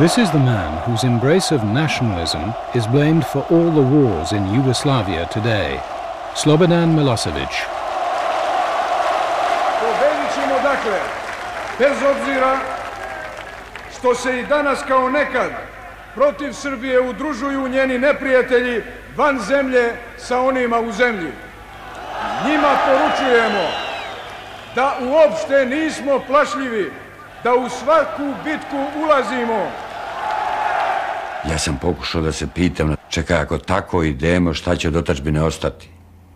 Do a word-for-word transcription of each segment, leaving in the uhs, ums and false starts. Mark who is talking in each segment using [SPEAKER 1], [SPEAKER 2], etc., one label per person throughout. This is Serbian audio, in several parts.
[SPEAKER 1] This is the man whose embrace of nationalism is blamed for all the wars in Yugoslavia today, Slobodan Milosevic.
[SPEAKER 2] Pobedit dakle, bez obzira što se i danas kao nekad protiv Srbije udružuju njeni neprijatelji van zemlje sa onima u zemlji. Njima poručujemo da uopšte nismo plašljivi, da u svaku bitku ulazimo.
[SPEAKER 3] Ja sam pokušao da se pitam, čekaj, ako tako idemo, šta će od otadžbine ostati?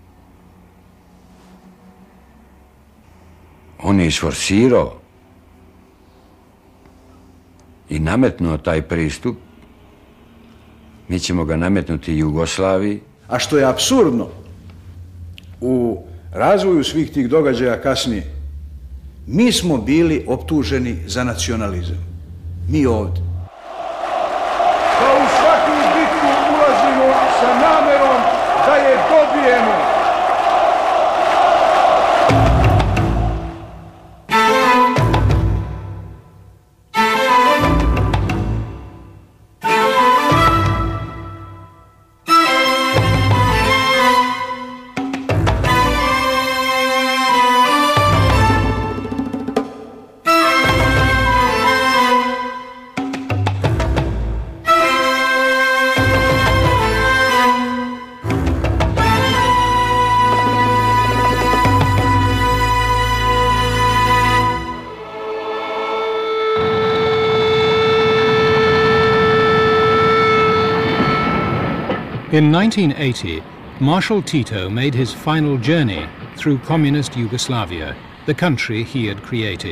[SPEAKER 3] On je isforsirao i nametnuo taj pristup. Mi ćemo ga nametnuti Jugoslaviji.
[SPEAKER 2] A što je apsurdno, u razvoju svih tih događaja kasnije, mi smo bili optuženi za nacionalizam. Mi ovdje. Da u svaku bitku ulazimo sa namerom da je dobijemo.
[SPEAKER 1] In nineteen eighty, Marshal Tito made his final journey through communist Yugoslavia, the country he had created.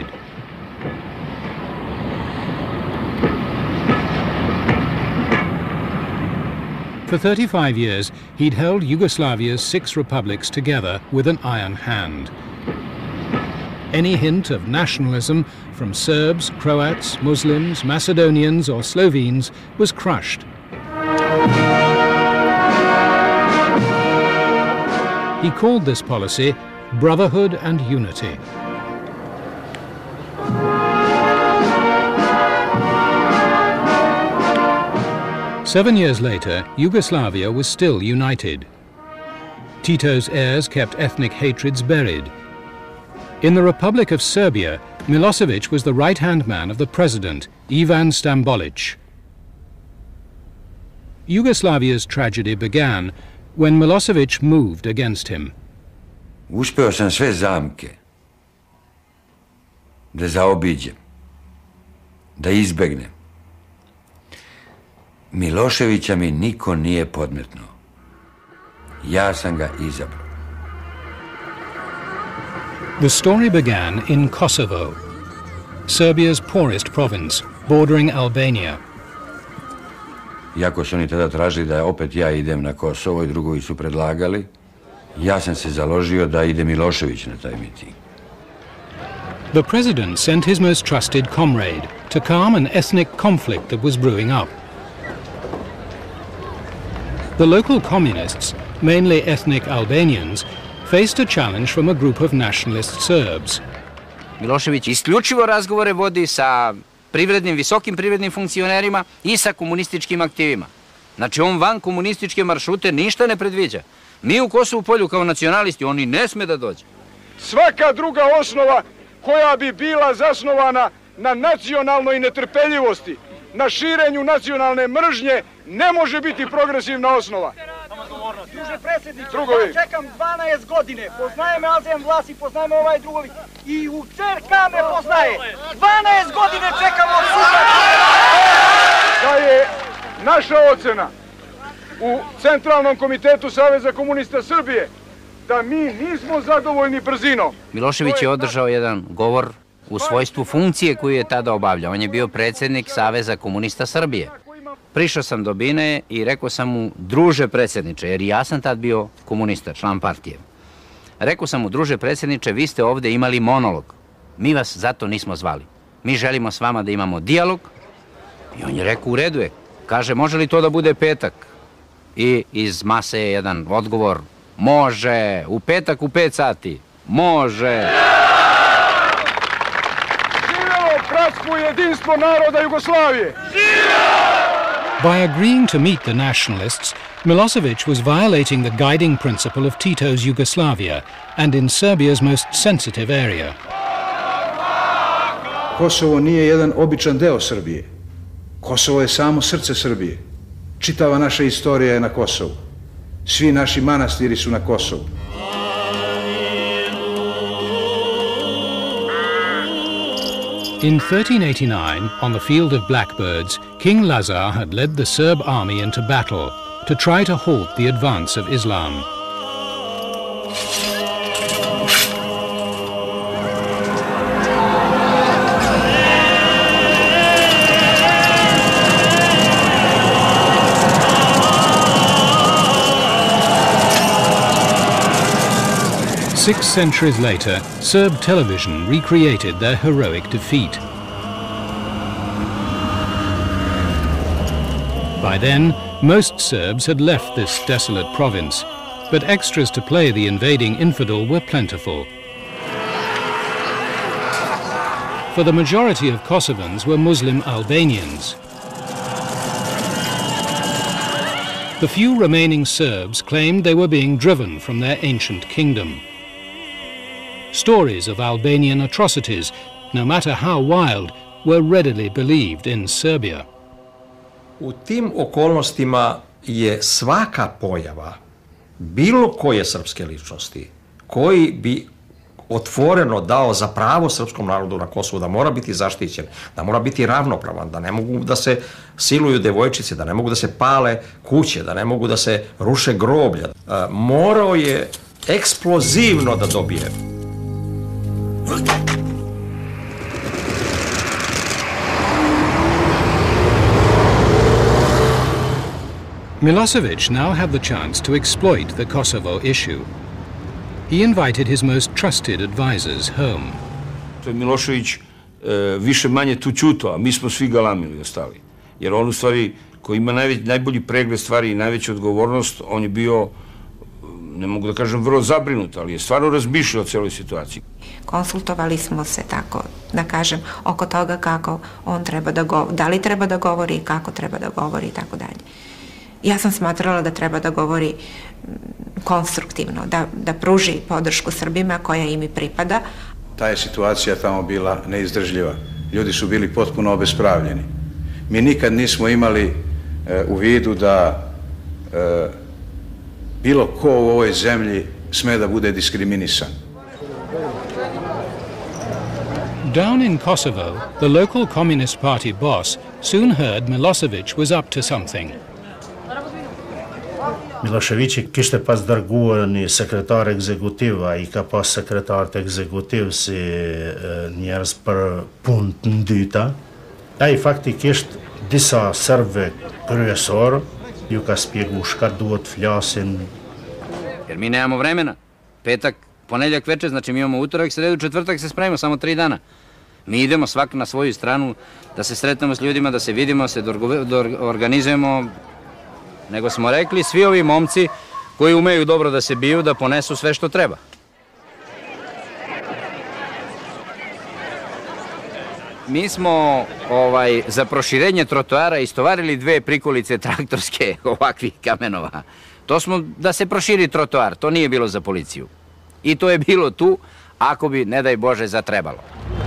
[SPEAKER 1] For thirty-five years, he'd held Yugoslavia's six republics together with an iron hand. Any hint of nationalism from Serbs, Croats, Muslims, Macedonians or Slovenes was crushed. He called this policy brotherhood and unity. Seven years later, Yugoslavia was still united. Tito's heirs kept ethnic hatreds buried. In the Republic of Serbia, Milosevic was the right-hand man of the president, Ivan Stambolic. Yugoslavia's tragedy began when Milosevic moved against him.
[SPEAKER 3] Uspeo sam sve zamke da zaobiđem, da izbegnem. Miloševića mi niko nije podmetnuo. Ja sam ga izabrao.
[SPEAKER 1] The story began in Kosovo, Serbia's poorest province, bordering Albania.
[SPEAKER 3] Iako su oni tada tražili da opet ja idem na Kosovo i drugovi su predlagali, ja sam se založio da ide Milošević na taj miting.
[SPEAKER 1] The president sent his most trusted comrade to calm an ethnic conflict that was brewing up. The local communists, mainly ethnic Albanians, faced a challenge from a group of nationalist Serbs.
[SPEAKER 4] Milošević isključivo razgovore vodi sa privrednim, visokim privrednim funkcionerima i sa komunističkim aktivima. Znači on van komunističke maršrute ništa ne predviđa. Mi u Kosovu Polju kao nacionalisti, oni ne sme da dođe.
[SPEAKER 2] Svaka druga osnova koja bi bila zasnovana na nacionalnoj netrpeljivosti, na širenju nacionalne mržnje, ne može biti progresivna osnova.
[SPEAKER 5] Druže predsjedniče, ja čekam dvanaest godine, poznaje me Alzem Vlasi, poznaje me ovaj drugovi i u C R K me poznaje. dvanaest godine čekam od sutra.
[SPEAKER 2] Da je naša ocena u Centralnom komitetu Saveza komunista Srbije da mi nismo zadovoljni brzinom.
[SPEAKER 4] Milošević je održao jedan govor u svojstvu funkcije koju je tada obavljao. On je bio predsjednik Saveza komunista Srbije. Prišao sam do Bine i rekao sam mu, druže predsjedniče, jer ja sam tad bio komunista, član partije. Rekao sam mu, druže predsjedniče, vi ste ovdje imali monolog. Mi vas zato nismo zvali. Mi želimo s vama da imamo dijalog. I on je rekao, u redu je. Kaže, može li to da bude petak? I iz mase je jedan odgovor, može, u petak u pet sati, može.
[SPEAKER 2] Živjelo bratstvo i jedinstvo! jedinstvo naroda Jugoslavije!
[SPEAKER 1] By agreeing to meet the nationalists, Milosevic was violating the guiding principle of Tito's Yugoslavia and in Serbia's most sensitive area.
[SPEAKER 6] Kosovo nije jedan običan deo Srbije. Kosovo je samo srce Srbije. Čitava naša istorija je na Kosovu. Svi naši manastiri su na Kosovu.
[SPEAKER 1] In thirteen eighty-nine, on the field of Blackbirds, King Lazar had led the Serb army into battle to try to halt the advance of Islam. Six centuries later, Serb television recreated their heroic defeat. By then, most Serbs had left this desolate province, but extras to play the invading infidel were plentiful. For the majority of Kosovans were Muslim Albanians. The few remaining Serbs claimed they were being driven from their ancient kingdom. Stories of Albanian atrocities, no matter how wild, were readily believed in Serbia.
[SPEAKER 7] U tim okolnostima je svaka pojava bilo koje srpske ličnosti koji bi otvoreno dao za pravo srpskom narodu na Kosovu da mora biti zaštićen, da mora biti ravnopravan, da ne mogu da se siluju devojčice, da ne mogu da se pale kuće, da ne mogu da se ruše groblja. Morao je eksplozivno da dobije.
[SPEAKER 1] Milosevic now had the chance to exploit the Kosovo issue. He invited his most trusted advisors home.
[SPEAKER 8] Milošević više manje tu ćutao, a mi smo svi galamili ostali. Jer on u stvari, koji ima najbolji pregled stvari i najveću odgovornost, on je bio, ne mogu da kažem vrlo zabrinut, ali je stvarno razmišljao o celoj situaciji.
[SPEAKER 9] Konsultovali smo se, tako da kažem, oko toga kako on treba da govori, da li treba da govori i kako treba da govori i tako dalje. Ja sam smatrala da treba da govori konstruktivno, da, da pruži podršku Srbima koja im i pripada.
[SPEAKER 6] Ta je situacija tamo bila neizdržljiva. Ljudi su bili potpuno obespravljeni. Mi nikad nismo imali e, u vidu da e, bilo ko u ovoj zemlji sme da bude diskriminisan.
[SPEAKER 1] Down in Kosovo, the local Communist Party boss soon heard Milosevic was up to something.
[SPEAKER 10] Milošević kishte pas dërguar një sekretar ekzekutiv, ai ka pas sekretarët ekzekutiv si njerëz për punë të dyta. Ai faktikisht disa serbëve kryesor ju ka spjegu shka duhet flasin.
[SPEAKER 4] Jer mi nemamo vremena. Petak, ponedjeljak večer, znači mi imamo utorak, sredu, četvrtak se spremimo, samo tri dana. Mi idemo svak na svoju stranu, da se sretnemo s ljudima, da se vidimo, se organizujemo. Nego smo rekli, svi ovi momci koji umeju dobro da se biju, da ponesu sve što treba. Mi smo ovaj, za proširenje trotoara istovarili dve prikolice traktorske ovakvih kamenova. To smo da se proširi trotoar, to nije bilo za policiju. I to je bilo tu, ako bi, ne daj Bože, zatrebalo.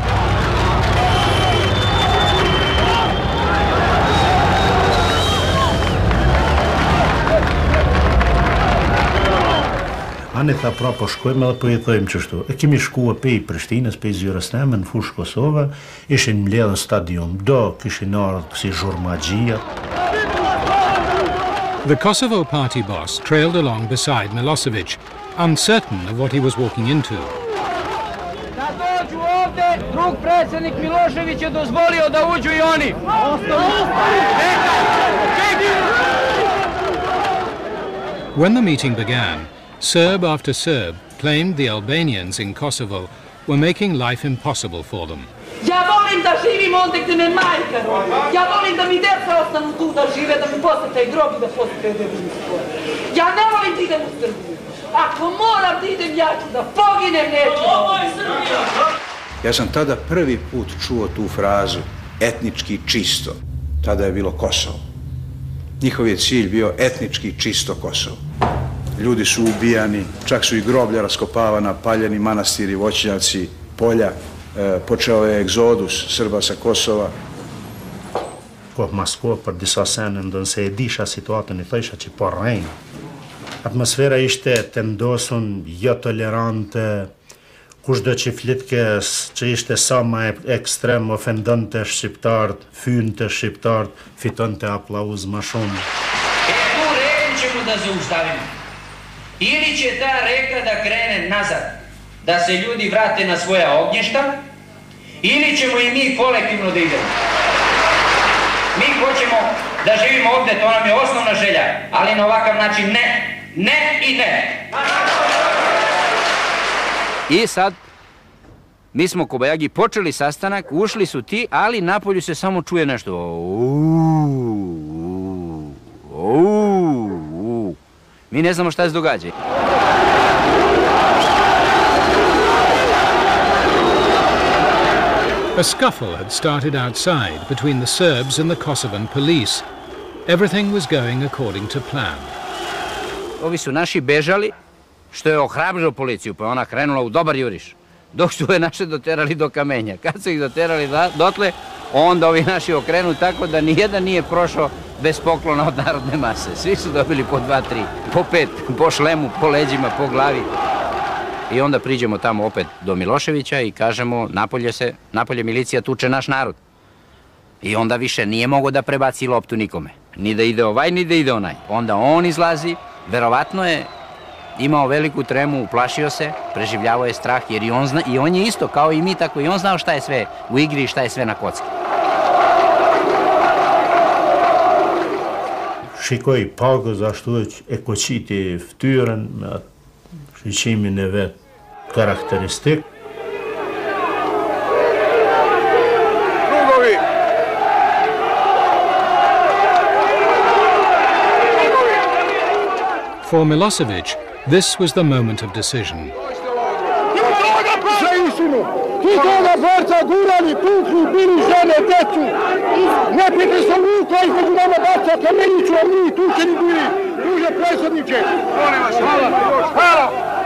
[SPEAKER 10] Ani tha pra po shkojmë edhe po i thojmë qështu. E kemi shkua pe i Prishtinës, pe i Zyrësneme, në fushë Kosovë, ishin mbledhën stadium do, kishin ardhë si zhurmagjia.
[SPEAKER 1] The Kosovo party boss trailed along beside Milosevic, uncertain of what he was walking into.
[SPEAKER 5] Da dođu ovde, drug predsjednik Milošević je dozvolio da uđu i oni.
[SPEAKER 1] When the meeting began, Serb after Serb claimed the Albanians in Kosovo were making life impossible for them.
[SPEAKER 11] Ja volim da živim ondje gdje me majka rodi. Ja volim da mi djeca ostanu tu da žive, da mi posjete i grob i da posjete deviznu stvar. Ja ne volim da idem u Srbiju. Ako moram da idem, ja ću da poginem, neću. Ovo je Srbija!
[SPEAKER 6] Ja sam tada prvi put čuo tu frazu etnički čisto. Tada je bilo Kosovo. Njihov je cilj bio etnički čisto Kosovo. Ljudi su ubijani, čak su i groblja raskopavana, paljeni manastiri, voćnjaci, polja. Počeo je egzodus Srba sa Kosova.
[SPEAKER 10] Kohë Moskva për disa sene ndonë se e disha situatën, i thësha që po rrejnë. Atmosfera ishte tendosun, jo tolerante, kushdo që flitke që ishte sa ma ekstrem, ofendon të shqiptarët, fynë të shqiptarët, fiton të aplauz ma shumë.
[SPEAKER 12] E tu reku ćemo da zaustavimo. Ili će ta reka da krene nazad, da se ljudi vrate na svoja ognjišta, ili ćemo i mi kolektivno da idemo. Mi hoćemo da živimo ovde, to nam je osnovna želja, ali na ovakav način ne, ne i ne.
[SPEAKER 4] I sad, mi smo kobajagi počeli sastanak, ušli su ti, ali napolju se samo čuje nešto. Uuu, uuu, mi ne znamo šta se događa.
[SPEAKER 1] A scuffle had started outside between the Serbs and the Kosovan police. Everything was going according to plan.
[SPEAKER 4] Ovi su naši bežali, što je ohrabrilo policiju, pa je ona krenula u dobar juriš. Dok su je naše doterali do kamenja. Kad su ih doterali dotle, onda ovi naši okrenu tako da nijedan nije prošao bez poklona od narodne mase. Svi su dobili po dva, tri, po pet, po šlemu, po leđima, po glavi. I onda priđemo tamo opet do Miloševića i kažemo napolje se, napolje milicija tuče naš narod. I onda više nije mogo da prebaci loptu nikome. Ni da ide ovaj, ni da ide onaj. Onda on izlazi, verovatno je imao veliku tremu, uplašio se, preživljavao je strah, jer i on, zna, i on je isto kao i mi, tako i on znao šta je sve u igri i šta je sve na kocki.
[SPEAKER 10] Shikoj pagës ashtu e koqiti ftyrën me shiqimin e vet karakteristik.
[SPEAKER 2] Drugovi!
[SPEAKER 1] For Milosevic, this was the moment of decision.
[SPEAKER 13] Za istinu! Ti toga borca gurali, tukli, bili žene, decu! Ne pite se luka između nama baca kameniću, a mi tučeni bili! Druže predsjedniče!
[SPEAKER 2] Molim vas, hvala! Hvala!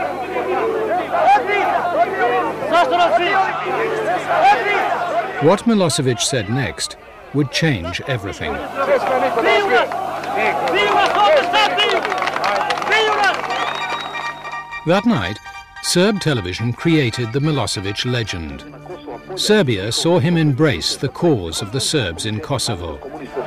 [SPEAKER 1] What Milosevic said next would change everything. That night, Serb television created the Milosevic legend. Serbia saw him embrace the cause of the Serbs in Kosovo.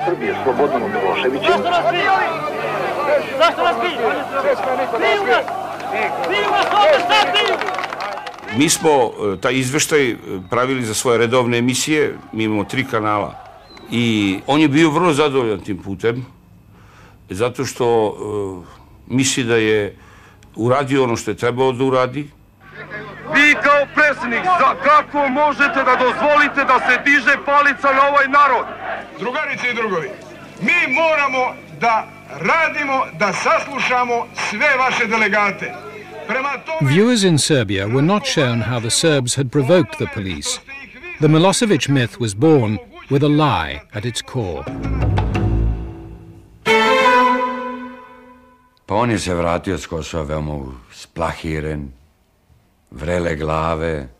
[SPEAKER 8] Mi smo taj izveštaj pravili za svoje redovne emisije, mi imamo tri kanala. I on je bio vrlo zadovoljan tim putem, zato što uh, misli da je uradio ono što je trebao da uradi.
[SPEAKER 13] Vi kao predsjednik, kako možete da dozvolite da se diže palica na ovaj narod?
[SPEAKER 2] Drugarice i drugovi, mi moramo da radimo, da saslušamo sve vaše delegate.
[SPEAKER 1] Viewers in Serbia were not shown how the Serbs had provoked the police. The Milosevic myth was born with a lie at its core.
[SPEAKER 3] Pa on je se vratio s Kosova veoma splahiren, vrele glave,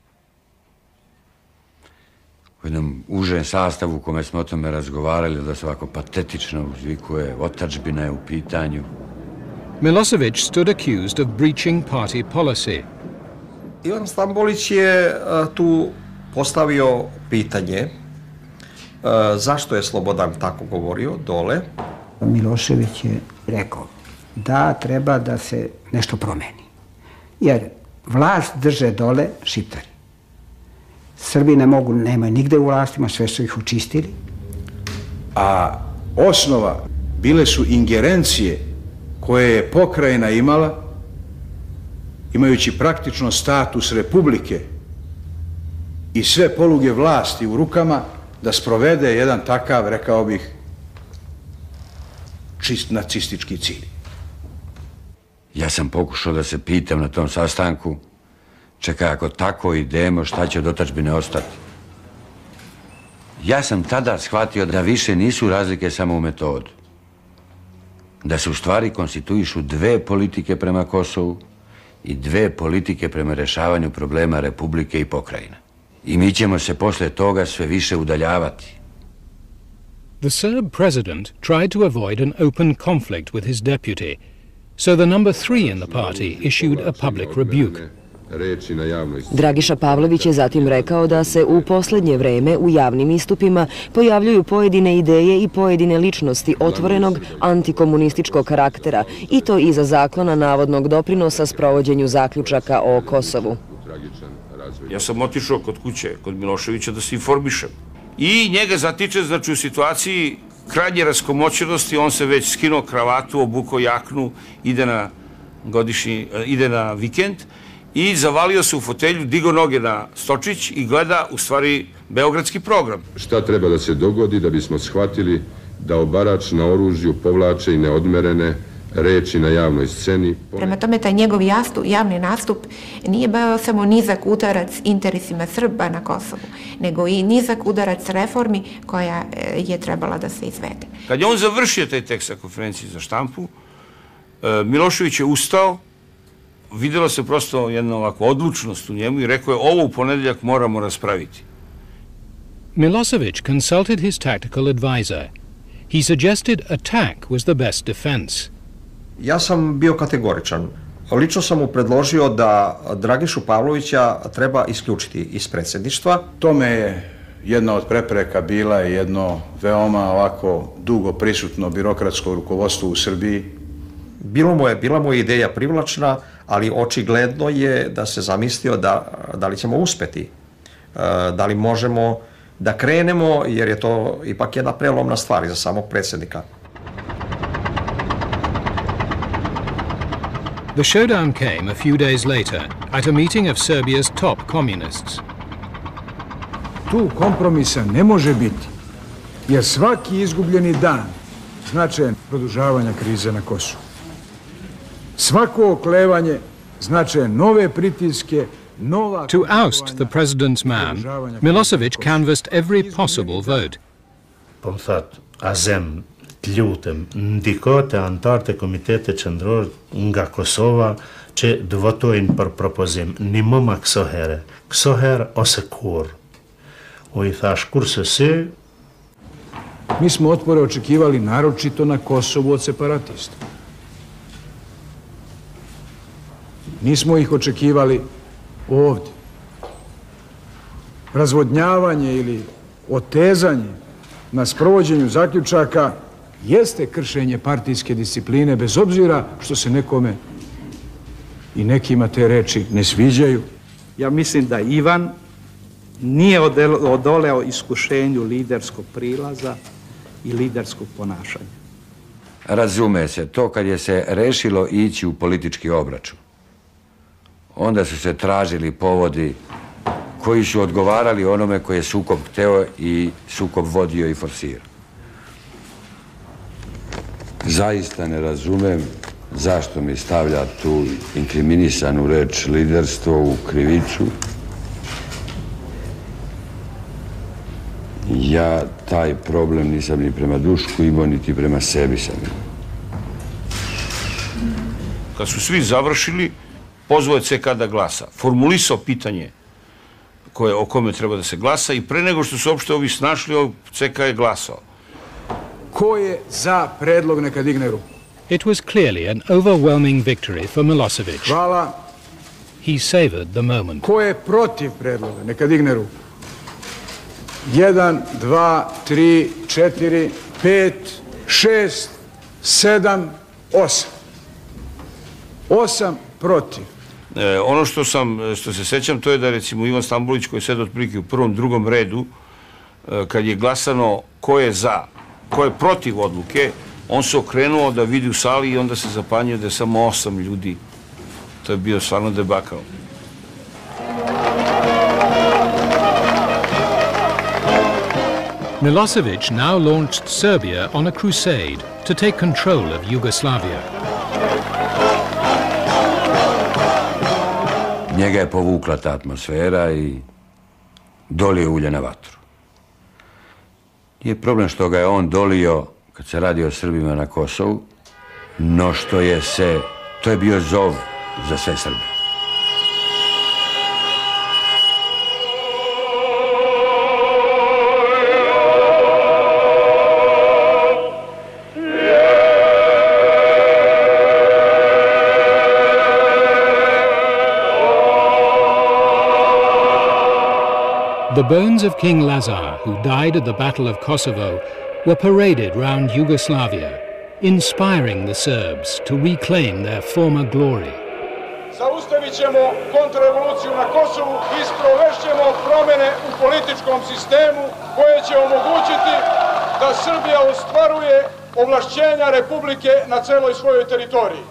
[SPEAKER 3] u jednom užem sastavu u kome smo o tome razgovarali, da se ovako patetično uzvikuje, otadžbina je u pitanju.
[SPEAKER 1] Milosevic stood accused of breaching party policy.
[SPEAKER 7] Ivan Stambolić je tu postavio pitanje zašto je Slobodan tako govorio dole.
[SPEAKER 14] Milošević je rekao da treba da se nešto promeni. Jer vlast drže dole Šiptari. Srbi ne mogu, nemaju nigde u vlastima, sve su ih učistili.
[SPEAKER 6] A osnova bile su ingerencije koje je pokrajina imala, imajući praktično status republike i sve poluge vlasti u rukama, da sprovede jedan takav, rekao bih, čist nacistički cilj.
[SPEAKER 3] Ja sam pokušao da se pitam na tom sastanku, čekaj, ako tako idemo, šta će od otadžbine ostati? Ja sam tada shvatio da više nisu razlike samo u metodu. Da se u stvari konstituišu dve politike prema Kosovu i dve politike prema rešavanju problema Republike i pokrajina. I mi ćemo se posle toga sve više udaljavati.
[SPEAKER 1] The Serb president tried to avoid an open conflict with his deputy, so the number three in the party issued a public rebuke.
[SPEAKER 15] Dragiša Pavlović je zatim rekao da se u posljednje vreme u javnim istupima pojavljuju pojedine ideje i pojedine ličnosti otvorenog antikomunističkog karaktera i to iza zaklona navodnog doprinosa sprovođenju zaključaka o Kosovu.
[SPEAKER 8] Ja sam otišao kod kuće, kod Miloševića da se informišem. I njega zatiče, znači u situaciji krajnje raskomoćenosti, on se već skinuo kravatu, obukao jaknu, ide na godišnji, ide na vikend i zavalio se u fotelju, digao noge na stočić i gleda u stvari beogradski program.
[SPEAKER 16] Šta treba da se dogodi da bismo shvatili da obarač na oružju povlače i neodmerene reči na javnoj sceni?
[SPEAKER 9] Prema tome, taj njegov javni nastup nije bio samo nizak udarac interesima Srba na Kosovu, nego i nizak udarac reformi koja je trebala da se izvede.
[SPEAKER 8] Kad je on završio taj tekst na konferenciji za štampu, Milošević je ustao, vidjela se prosto jedna ovakva odlučnost u njemu i rekao je ovo u ponedeljak moramo raspraviti.
[SPEAKER 1] Milosevic consulted his tactical advisor. He suggested attack was the best defense.
[SPEAKER 7] Ja sam bio kategoričan. Lično sam mu predložio da Dragišu Pavlovića treba isključiti iz predsjedništva.
[SPEAKER 6] Tome je jedna od prepreka bila jedno veoma ovako dugo prisutno birokratsko rukovodstvo u Srbiji.
[SPEAKER 7] Bilo mu je, bila mu je ideja privlačna, ali očigledno je da se zamislio da, da li ćemo uspeti, da li možemo da krenemo, jer je to ipak jedna prelomna stvar za samog predsjednika.
[SPEAKER 1] The showdown came a few days later at a meeting of Serbia's top communists.
[SPEAKER 2] Tu kompromisa ne može biti, jer svaki izgubljeni dan značajan produžavanja krize na Kosovu. Svako oklevanje značajan nove pritiske, nova...
[SPEAKER 1] To oust the president's man, Milosevic canvassed every possible vote.
[SPEAKER 10] Po më thot, azem lutem, ndikote antarët e Komitete Qendror nga Kosova që të votojnë për propozim. Një më ma këso here. Këso herë ose kur. O I thash, kurse si...
[SPEAKER 2] Mi smo otpore očekivali naročito na Kosovu od separatista. Nismo ih očekivali ovdje. Razvodnjavanje ili otezanje na sprovođenju zaključaka jeste kršenje partijske discipline, bez obzira što se nekome i nekima te reči ne sviđaju.
[SPEAKER 17] Ja mislim da Ivan nije odoleo iskušenju liderskog prilaza i liderskog ponašanja.
[SPEAKER 3] Razume se, to kad je se rešilo ići u politički obračun. Onda su se tražili povodi koji su odgovarali onome koji je sukob hteo i sukob vodio i forsirao. Zaista ne razumem zašto mi stavlja tu inkriminisanu reč liderstvo u krivicu. Ja taj problem nisam ni prema Dušku imao, niti prema sebi sam imao.
[SPEAKER 8] Kad su svi završili, pozvao je C K da glasa. Formulisao pitanje koje, o kome treba da se glasa i pre nego što su uopšte ovi snašli, C K je glasao.
[SPEAKER 2] Ko je za predlog neka digne ruku?
[SPEAKER 1] It was clearly an overwhelming victory for Milosevic.
[SPEAKER 2] Hvala.
[SPEAKER 1] He savored the moment.
[SPEAKER 2] Ko je protiv predloga neka digne ruku? Jedan, dva, tri, četiri, pet, šest, sedam, osam. Osam protiv.
[SPEAKER 8] E, ono što sam, što se sećam, to je da recimo Ivan Stambolić koji je sedao otprilike u prvom, drugom redu, e, kad je glasano ko je za, ko je protiv odluke, on se okrenuo da vidi u sali i onda se zapanjio da je samo osam ljudi. To je bio stvarno debakal.
[SPEAKER 1] Milosevic now launched Serbia on a crusade to take control of Yugoslavia.
[SPEAKER 3] Njega je povukla ta atmosfera i dolio ulje na vatru. Nije problem što ga je on dolio kad se radi o Srbima na Kosovu, no što je se, to je bio zov za sve Srbe.
[SPEAKER 1] The bones of King Lazar, who died at the Battle of Kosovo, were paraded round Yugoslavia, inspiring the Serbs to reclaim their former glory.
[SPEAKER 2] Zaustavit ćemo kontrarevoluciju na Kosovu i sprovešćemo promjene u političkom sistemu koje će omogućiti da Srbija ostvaruje ovlašćenja Republike na celoj svojoj teritoriji.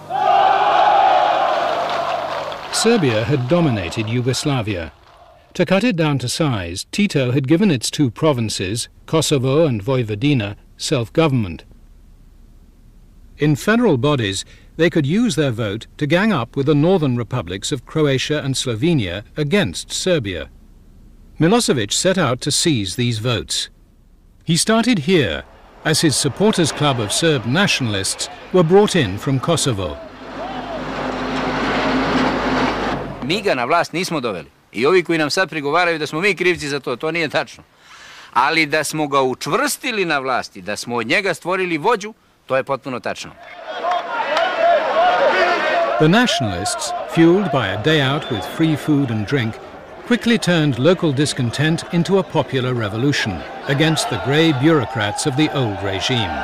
[SPEAKER 1] Serbia had dominated Yugoslavia. To cut it down to size, Tito had given its two provinces, Kosovo and Vojvodina, self-government. In federal bodies, they could use their vote to gang up with the northern republics of Croatia and Slovenia against Serbia. Milosevic set out to seize these votes. He started here, as his supporters' club of Serb nationalists were brought in from Kosovo.
[SPEAKER 4] Mi ga na vlast nismo doveli. I ovi koji nam sad prigovaraju da smo mi krivci za to, to nije tačno. Ali da smo ga učvrstili na vlasti, da smo od njega stvorili vođu, to je potpuno tačno.
[SPEAKER 1] The nationalists, fueled by a day out with free food and drink, quickly turned local discontent into a popular revolution against the grey bureaucrats of the old regime.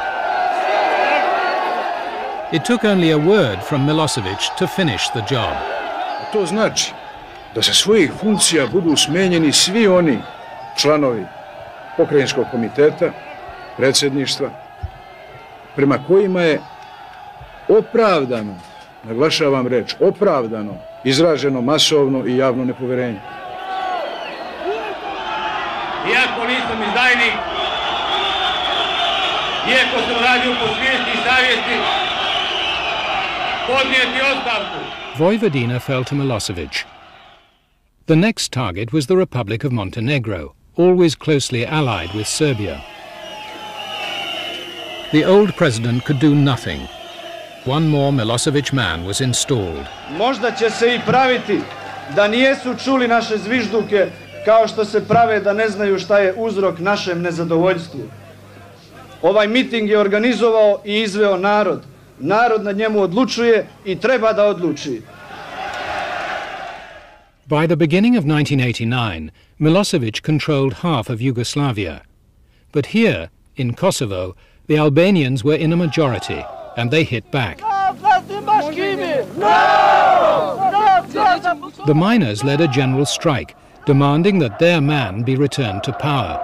[SPEAKER 1] It took only a word from Milosevic to finish the job.
[SPEAKER 2] To znači da sa svojih funkcija budu smenjeni svi oni članovi pokrajinskog komiteta, predsjedništva, prema kojima je opravdano, naglašavam reč, opravdano, izraženo masovno i javno nepoverenje.
[SPEAKER 18] Iako nisam izdajnik, iako sam radio po svijesti i savjesti, podnijeti ostavku.
[SPEAKER 1] Vojvodina fell to Milosevic. The next target was the Republic of Montenegro, always closely allied with Serbia. The old president could do nothing. One more Milosevic man was installed.
[SPEAKER 5] Možda će se i praviti da nijesu čuli naše zvižduke kao što se prave da ne znaju šta je uzrok našem nezadovoljstvu. Ovaj miting je organizovao i izveo narod. Narod na njemu odlučuje i treba da odluči.
[SPEAKER 1] By the beginning of nineteen eighty-nine, Milosevic controlled half of Yugoslavia. But here, in Kosovo, the Albanians were in a majority, and they hit back. The miners led a general strike, demanding that their man be returned to power.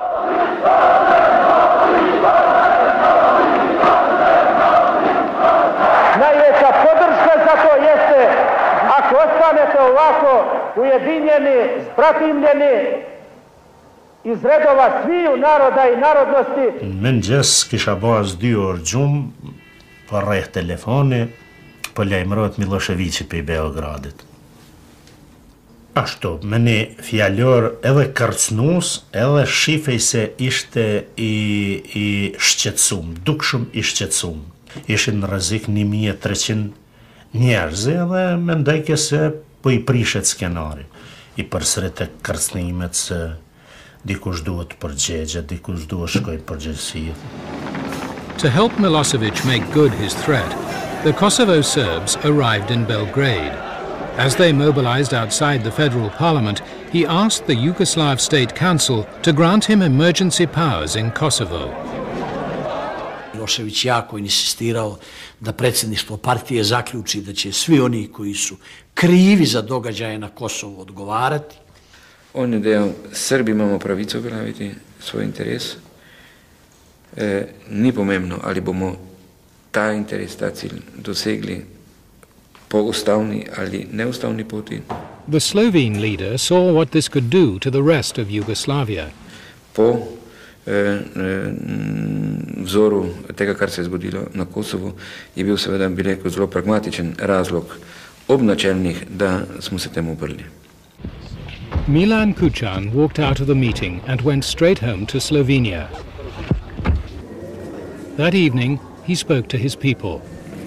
[SPEAKER 13] Najveća podrška za to jeste ako ostanete ovako ujedinjeni, spratimljeni iz redova sviju naroda i narodnosti.
[SPEAKER 10] Men gjes kisha baz dy orë gjumë për rreth telefoni për lajmërohet Miloševiqi për i Beogradit. Ashtu, me një fjallor edhe kërcnus, edhe shifej se ishte i, i shqetsum, dukshëm i shqetsum. Ishin në rrezik një mijë e treqind njerëz edhe mendojke se po i prishet skenari. I përsërit e kërcnimet se dikush duhet përgjegje, dikush duhet shkoj përgjegjësi.
[SPEAKER 1] To help Milosevic make good his threat, the Kosovo Serbs arrived in Belgrade. As they mobilized outside the federal parliament, he asked the Yugoslav State Council to grant him emergency powers in Kosovo.
[SPEAKER 19] Milošević jako insistirao da predsjedništvo partije zaključi da će svi oni koji su krivi za događaje na Kosovu odgovarati.
[SPEAKER 20] On je dejal, Srbi imamo pravico uveljaviti svoj interes. E, ni pomembno, ali bomo ta interes, ta cilj dosegli po ustavni ali neustavni poti.
[SPEAKER 1] The Slovene leader saw what this could do to the rest of Yugoslavia.
[SPEAKER 20] Po eh, eh, vzoru tega, kar se je zgodilo na Kosovu, je bil seveda, bi rekel, zelo pragmatičen razlog obnačelnih, da smo se temu uprli.
[SPEAKER 1] Milan Kučan walked out of the meeting and went straight home to Slovenia. That evening, he spoke to his people.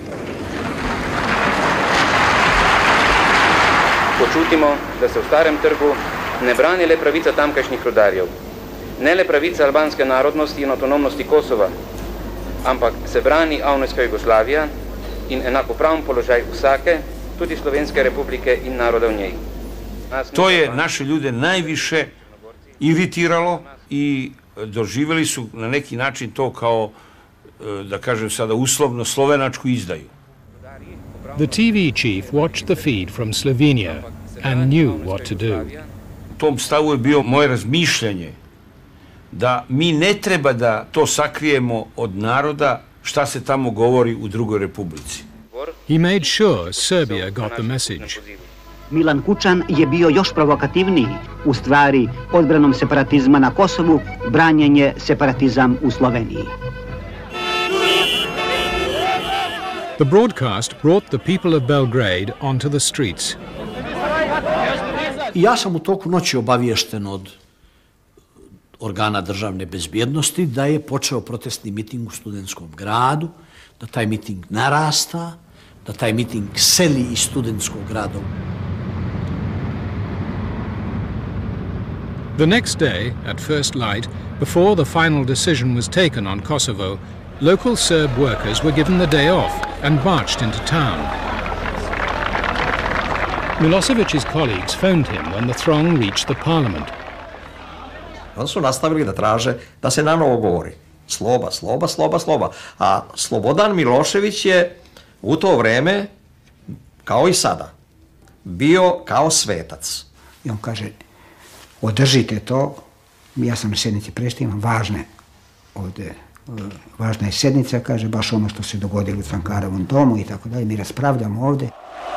[SPEAKER 20] Počutimo, da se v Starem trgu ne brani le pravica tamkajšnjih rudarjev, ne le pravica albanske narodnosti in avtonomnosti Kosova, ampak se brani avnojska Jugoslavija in enakopraven položaj vsake, tudi Slovenske republike in naroda v njej.
[SPEAKER 8] To je naše ljude najviše iritiralo i doživjeli su na neki način to kao, da kažem sada uslovno, slovenačku izdaju.
[SPEAKER 1] The T V chief watched the feed from Slovenia and knew what to do.
[SPEAKER 8] U tom stavu je bio moje razmišljanje da mi ne treba da to sakrijemo od naroda šta se tamo govori u drugoj republici.
[SPEAKER 1] He made sure Serbia got the message.
[SPEAKER 21] Milan Kučan je bio još provokativniji, u stvari odbranom separatizma na Kosovu, branjenje separatizam u Sloveniji.
[SPEAKER 1] The broadcast brought the people of Belgrade onto the streets.
[SPEAKER 19] Ja sam u toku noći obaviješten od organa državne bezbjednosti da je počeo protestni miting u Studentskom gradu, da taj miting narasta, da taj miting seli iz Studentskog grada.
[SPEAKER 1] The next day, at first light, before the final decision was taken on Kosovo, local Serb workers were given the day off and marched into town. Milosevic's colleagues phoned him when the throng reached the parliament.
[SPEAKER 7] Onda su nastavili da traže da se nanovo govori. Sloba, sloba, sloba, sloba. A Slobodan Milošević je u to vreme, kao i sada, bio kao svetac.
[SPEAKER 14] I on kaže, održite to, ja sam na sjednici prešli, imam važne ovde, važna je sjednica, kaže, baš ono što se dogodilo u Cankarovom domu i tako dalje, mi raspravljamo ovde.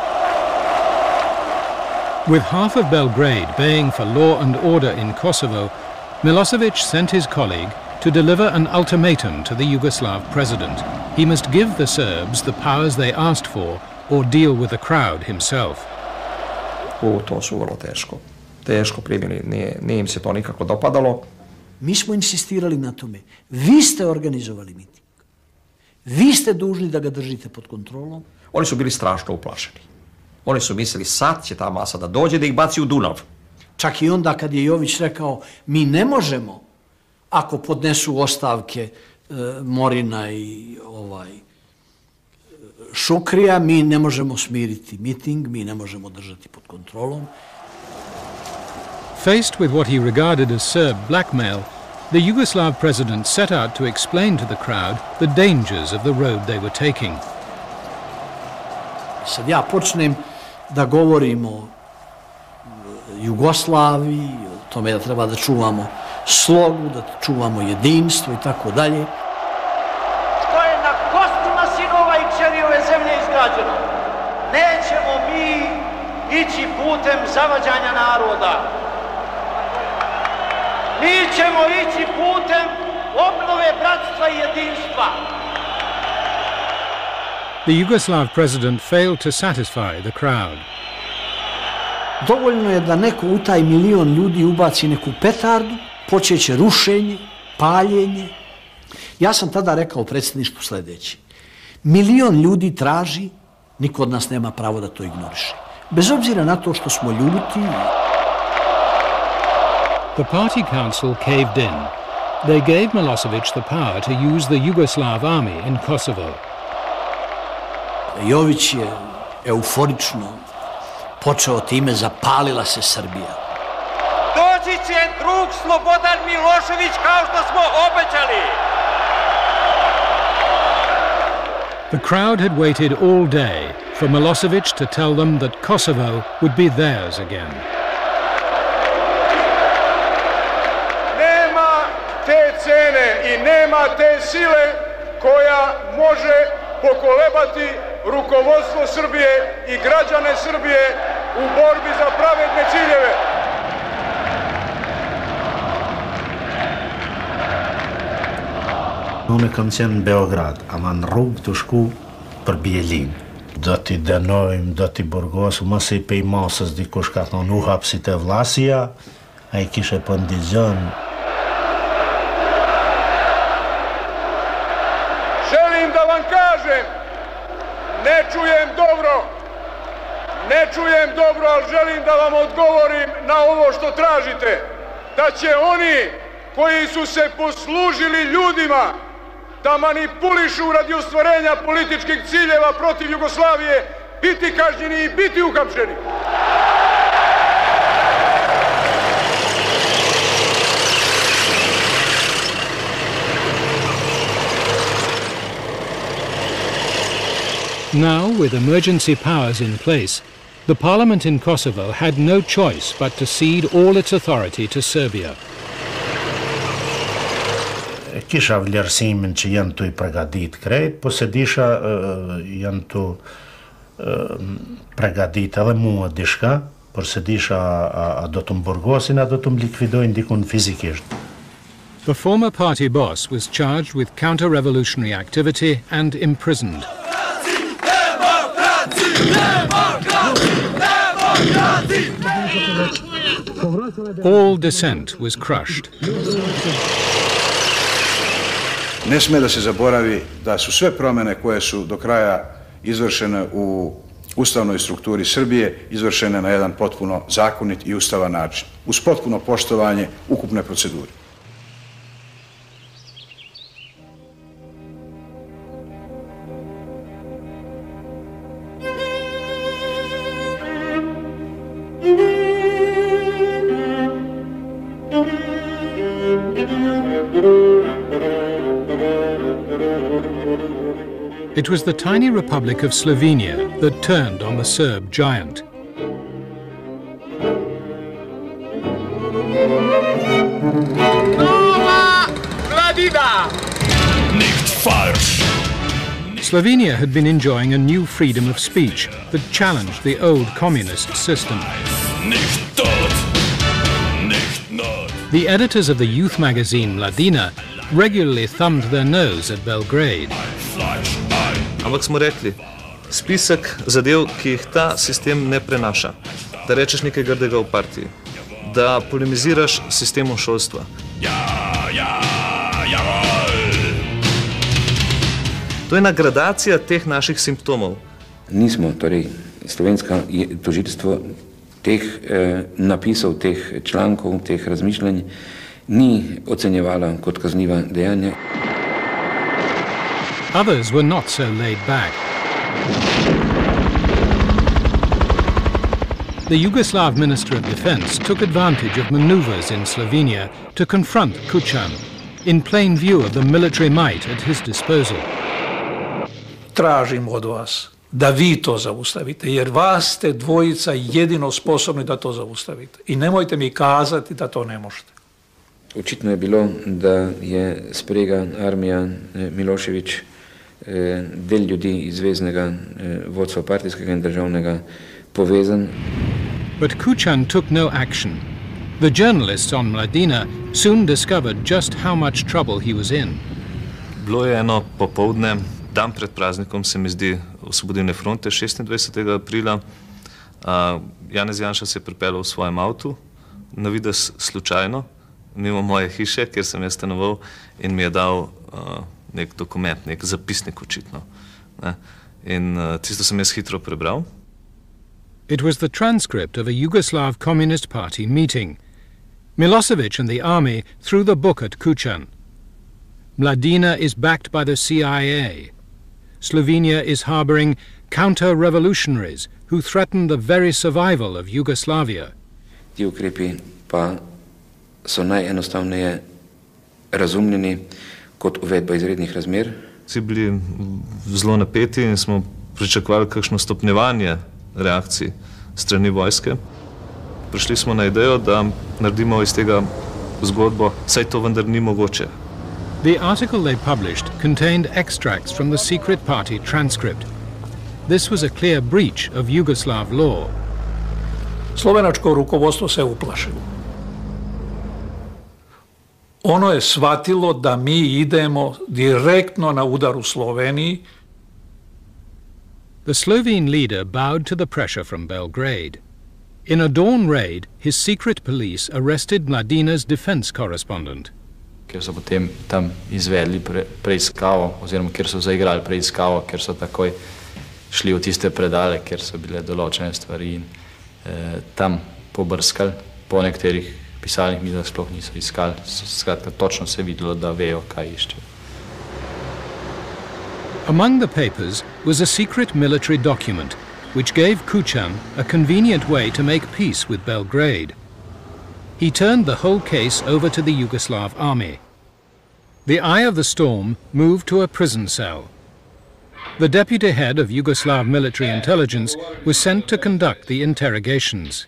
[SPEAKER 1] With half of Belgrade baying for law and order in Kosovo, Milosevic sent his colleague to deliver an ultimatum to the Yugoslav president. He must give the Serbs the powers they asked for or deal with the crowd himself.
[SPEAKER 7] U, to su vrlo teško. Teško primili, nije, nije im se to nikako dopadalo.
[SPEAKER 19] Mi smo insistirali na tome. Vi ste organizovali miting. Vi ste dužni da ga držite pod kontrolom.
[SPEAKER 7] Oni su bili strašno uplašeni. Oni su mislili sad će ta masa da dođe da ih baci u Dunav.
[SPEAKER 19] Čak i onda kad je Jović rekao mi ne možemo ako podnesu ostavke e, Morina i ovaj Šukrija, mi ne možemo smiriti miting, mi ne možemo držati pod kontrolom.
[SPEAKER 1] Faced with what he regarded as Serb blackmail, the Yugoslav president set out to explain to the crowd the dangers of the road they were taking.
[SPEAKER 19] Sad ja počnem da govorim o Jugoslaviji, o tome da treba da čuvamo slogu, da čuvamo jedinstvo i tako dalje.
[SPEAKER 22] Što je na kostima sinova i kćeri ove zemlje izgrađeno, nećemo mi ići putem zavađanja naroda. Mi ćemo ići putem obnove bratstva i jedinstva.
[SPEAKER 1] The Yugoslav president failed to satisfy the crowd.
[SPEAKER 19] Dovoljno je da neko u taj milion ljudi ubaci neku petardu, počeće rušenje, paljenje. Ja sam tada rekao predsjedništvu sljedeće. Milion ljudi traži, niko od nas nema pravo da to ignoriše. Bez obzira na to što smo ljuti.
[SPEAKER 1] The party council caved in. They gave Milosevic the power to use the Yugoslav army in Kosovo.
[SPEAKER 19] Jović je euforično počeo time, zapalila se Srbija.
[SPEAKER 22] Doći će drug Slobodan Milošević kao što smo obećali.
[SPEAKER 1] The crowd had waited all day for Milosevic to tell them that Kosovo would be theirs again.
[SPEAKER 2] Nema te cene i nema te sile koja može pokolebati rukovodstvo Srbije i građane Srbije u borbi za pravedne ciljeve.
[SPEAKER 10] Unë kam qenë në Beograd, ama në rrugë të shku për Bjelin. Do t'i denojmë, do t'i burgosu, mëse i pej masës dikush ka thonë u hapsit e Vllasia, a i kishe për ndigjon.
[SPEAKER 2] vam kažem, ne čujem dobro, ne čujem dobro, ali želim da vam odgovorim na ovo što tražite, da će oni koji su se poslužili ljudima da manipulišu radi ostvarenja političkih ciljeva protiv Jugoslavije biti kažnjeni i biti uhapšeni.
[SPEAKER 1] Now, with emergency powers in place, the parliament in Kosovo had no choice but to cede all its authority to Serbia.
[SPEAKER 10] Kisha vlerësimin që janë të i pregadit krejt, po se disha uh, janë të uh, pregadit edhe mua dishka, por se disha a, a do të më burgosin, a do të më likvidojnë dikun fizikisht.
[SPEAKER 1] The former party boss was charged with counter-revolutionary activity and imprisoned. All dissent was crushed.
[SPEAKER 6] Ne sme da se zaboravi da su sve promjene koje su do kraja izvršene u ustavnoj strukturi Srbije izvršene na jedan potpuno zakonit i ustavan način, uz potpuno poštovanje ukupne procedure.
[SPEAKER 1] It was the tiny republic of Slovenia that turned on the Serb giant.
[SPEAKER 18] Nova Mladina!
[SPEAKER 1] Nicht falsch! Slovenia had been enjoying a new freedom of speech that challenged the old communist system.
[SPEAKER 18] Nicht tot! Nicht not!
[SPEAKER 1] The editors of the youth magazine Mladina regularly thumbed their nose at Belgrade.
[SPEAKER 11] Ampak smo rekli, spisek zadev, ki jih ta sistem ne prenaša, da rečeš nekaj grdega v partiji, da polemiziraš s sistemom šolstva. Ja, ja, jawohl! To je nagradacija teh naših simptomov.
[SPEAKER 20] Nismo, torej slovensko tožilstvo teh eh, napisov, teh člankov, teh razmišljanj ni ocenjevala kot kazniva dejanja.
[SPEAKER 1] Others were not so laid back. The Yugoslav Minister of Defense took advantage of maneuvers in Slovenia to confront Kučan, in plain view of the military might at his disposal.
[SPEAKER 19] Tražim od vas da vi to zaustavite, jer vas ste dvojica jedino sposobni da to zaustavite. I nemojte mi kazati da to ne možete.
[SPEAKER 20] Očitno je bilo, da je sprega armija Milošević del ljudi iz zveznega vodstva partijskega in državnega povezan.
[SPEAKER 1] But Kučan took no action. The journalists on Mladina soon discovered just how much trouble he was in.
[SPEAKER 11] Bilo je eno popoldne, dan pred praznikom se mi zdi Osvobodilne fronte, šestindvajsetega aprila. Janez Janša se je pripeljal v svojem avtu, na videz slučajno, mimo moje hiše, kjer sem jaz stanoval, in mi je dal nek dokument, nek zapisnik očitno. In tisto sem jaz hitro prebral.
[SPEAKER 1] It was the transcript of a Yugoslav Communist Party meeting. Milosevic and the army threw the book at Kučan. Mladina is backed by the C I A. Slovenia is harboring counter-revolutionaries who threaten the very survival of Yugoslavia.
[SPEAKER 20] Ti ukrepi pa so najenostavneje razumljeni kot uvedba izrednih razmer.
[SPEAKER 11] Vsi bili zelo napeti in smo pričakovali kakšno stopnjevanje reakcij strani vojske. Prišli smo na idejo, da naredimo iz tega zgodbo, saj to vendar ni mogoče.
[SPEAKER 1] The article they published contained extracts from the secret party transcript. This was a clear breach of Yugoslav law.
[SPEAKER 19] Slovenačko rukovodstvo se uplašilo. Ono je shvatilo da mi idemo direktno na udar u Sloveniji.
[SPEAKER 1] The Slovene leader bowed to the pressure from Belgrade. In a dawn raid, his secret police arrested Mladina's defense correspondent.
[SPEAKER 12] kjer so potem tam izvedli pre, preiskavo, oziroma kjer so zaigrali preiskavo, kjer so takoj šli v tiste predale, kjer so bile določene stvari in eh, tam pobrskali, po nekaterih pisalnih mizah sploh niso iskali, skratka točno se videlo, da vejo, kaj iščejo.
[SPEAKER 1] Among the papers was a secret military document which gave Kučan a convenient way to make peace with Belgrade. He turned the whole case over to the Yugoslav army. The eye of the storm moved to a prison cell. The deputy head of Yugoslav military intelligence was sent to conduct the interrogations.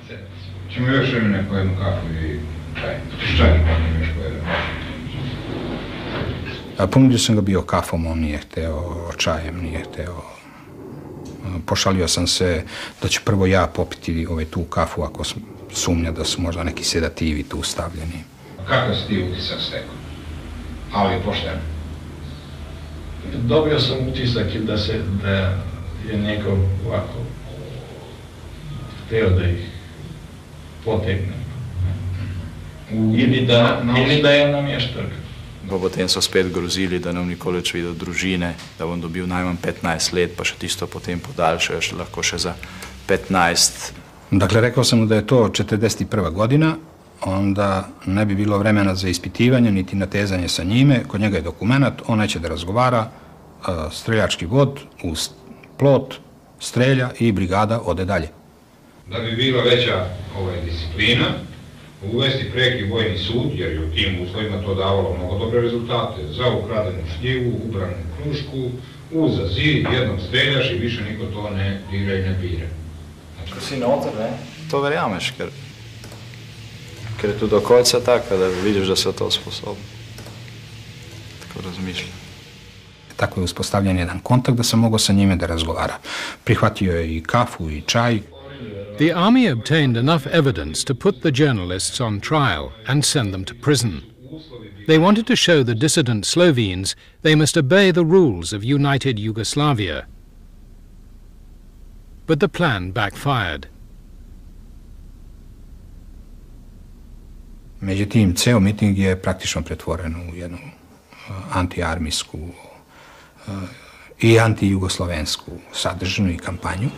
[SPEAKER 6] Ponudio sam ga bio kafom, on nije hteo, čajem nije hteo. Pošalio sam se da ću prvo ja popiti ovaj, tu kafu ako sumnja da su možda neki sedativi tu stavljeni.
[SPEAKER 15] Kakav si ti utisak stekao? Ali pošteno.
[SPEAKER 23] Dobio sam utisak da se, da je neko ovako hteo da ih potegne. Ili da, ili da je namještak.
[SPEAKER 12] Potem so spet grozili, da ne bom nikoli več videl družine, da bom dobil najmanj petnajst let, pa še tisto potem podaljšajo, še lahko še za petnaest.
[SPEAKER 6] Dakle, rekao sam mu da je to četrdeset prva godina, onda ne bi bilo vremena za ispitivanje, niti natezanje sa njime, kod njega je dokumenat, on neće da razgovara, streljački vod uz plot, strelja i brigada ode dalje.
[SPEAKER 15] Da bi bila veća ovaj, disciplina, uvesti preki vojni sud, jer je u tim uslovima to davalo mnogo dobre rezultate, za ukradenu šljivu, ubranu krušku, uza zid, jednom streljaš i više niko to ne dira i ne pire.
[SPEAKER 12] Ko si noter, ne? To verjameš, ker, ker je tu do konca tako, da vidiš da se to sposobno. Tako razmišljam.
[SPEAKER 6] Tako je uspostavljen jedan kontakt da sam mogao sa njime da razgovara. Prihvatio je i kafu i čaj.
[SPEAKER 1] The army obtained enough evidence to put the journalists on trial and send them to prison. They wanted to show the dissident Slovenes they must obey the rules of united Yugoslavia. But the plan backfired.
[SPEAKER 6] Međutim, ceo miting je praktično pretvoren u jednu antiarmijsku i antijugoslovensku sadržinu i kampanju.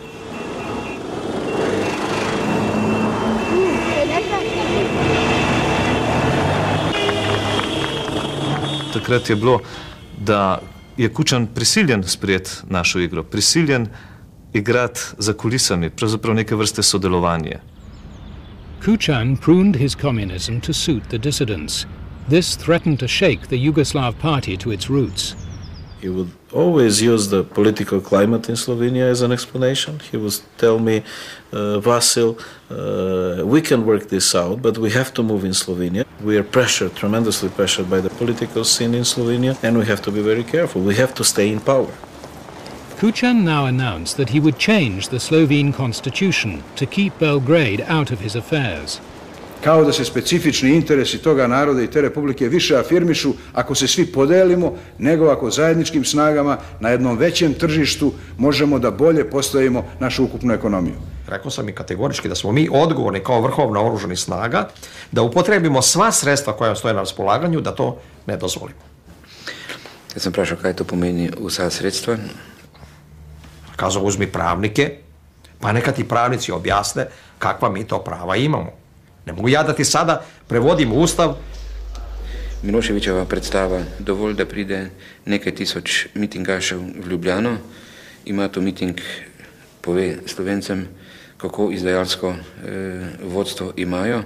[SPEAKER 11] Takrat je bilo, da je Kučan prisiljen sprejeti našo igro, prisiljen igrati za kulisami, pravzaprav neke vrste sodelovanje.
[SPEAKER 1] Kučan pruned his communism to suit the dissidents. This threatened to shake the Yugoslav party to its roots.
[SPEAKER 24] He would always use the political climate in Slovenia as an explanation. He would tell me, uh, Vasil, uh, we can work this out, but we have to move in Slovenia. We are pressured, tremendously pressured by the political scene in Slovenia, and we have to be very careful. We have to stay in power.
[SPEAKER 1] Kučan now announced that he would change the Slovene constitution to keep Belgrade out of his affairs.
[SPEAKER 2] Kao da se specifični interesi toga naroda i te republike više afirmišu ako se svi podelimo, nego ako zajedničkim snagama na jednom većem tržištu možemo da bolje postavimo našu ukupnu ekonomiju.
[SPEAKER 7] Rekao sam i kategorički da smo mi odgovorni kao vrhovna oružanih snaga da upotrebimo sva sredstva koja stoje na raspolaganju, da to ne dozvolimo.
[SPEAKER 20] Ja sam prašao kaj to pomeni vsa sredstva.
[SPEAKER 7] Kazao, uzmi pravnike, pa neka ti pravnici objasne kakva mi to prava imamo. Ne mogu ja da ti sada prevodim ustav.
[SPEAKER 20] Miloševićeva predstava dovolj da pride nekaj tisoč mitingašev v Ljubljano, ima to miting, pove Slovencem, kako izdajalsko eh, vodstvo imajo.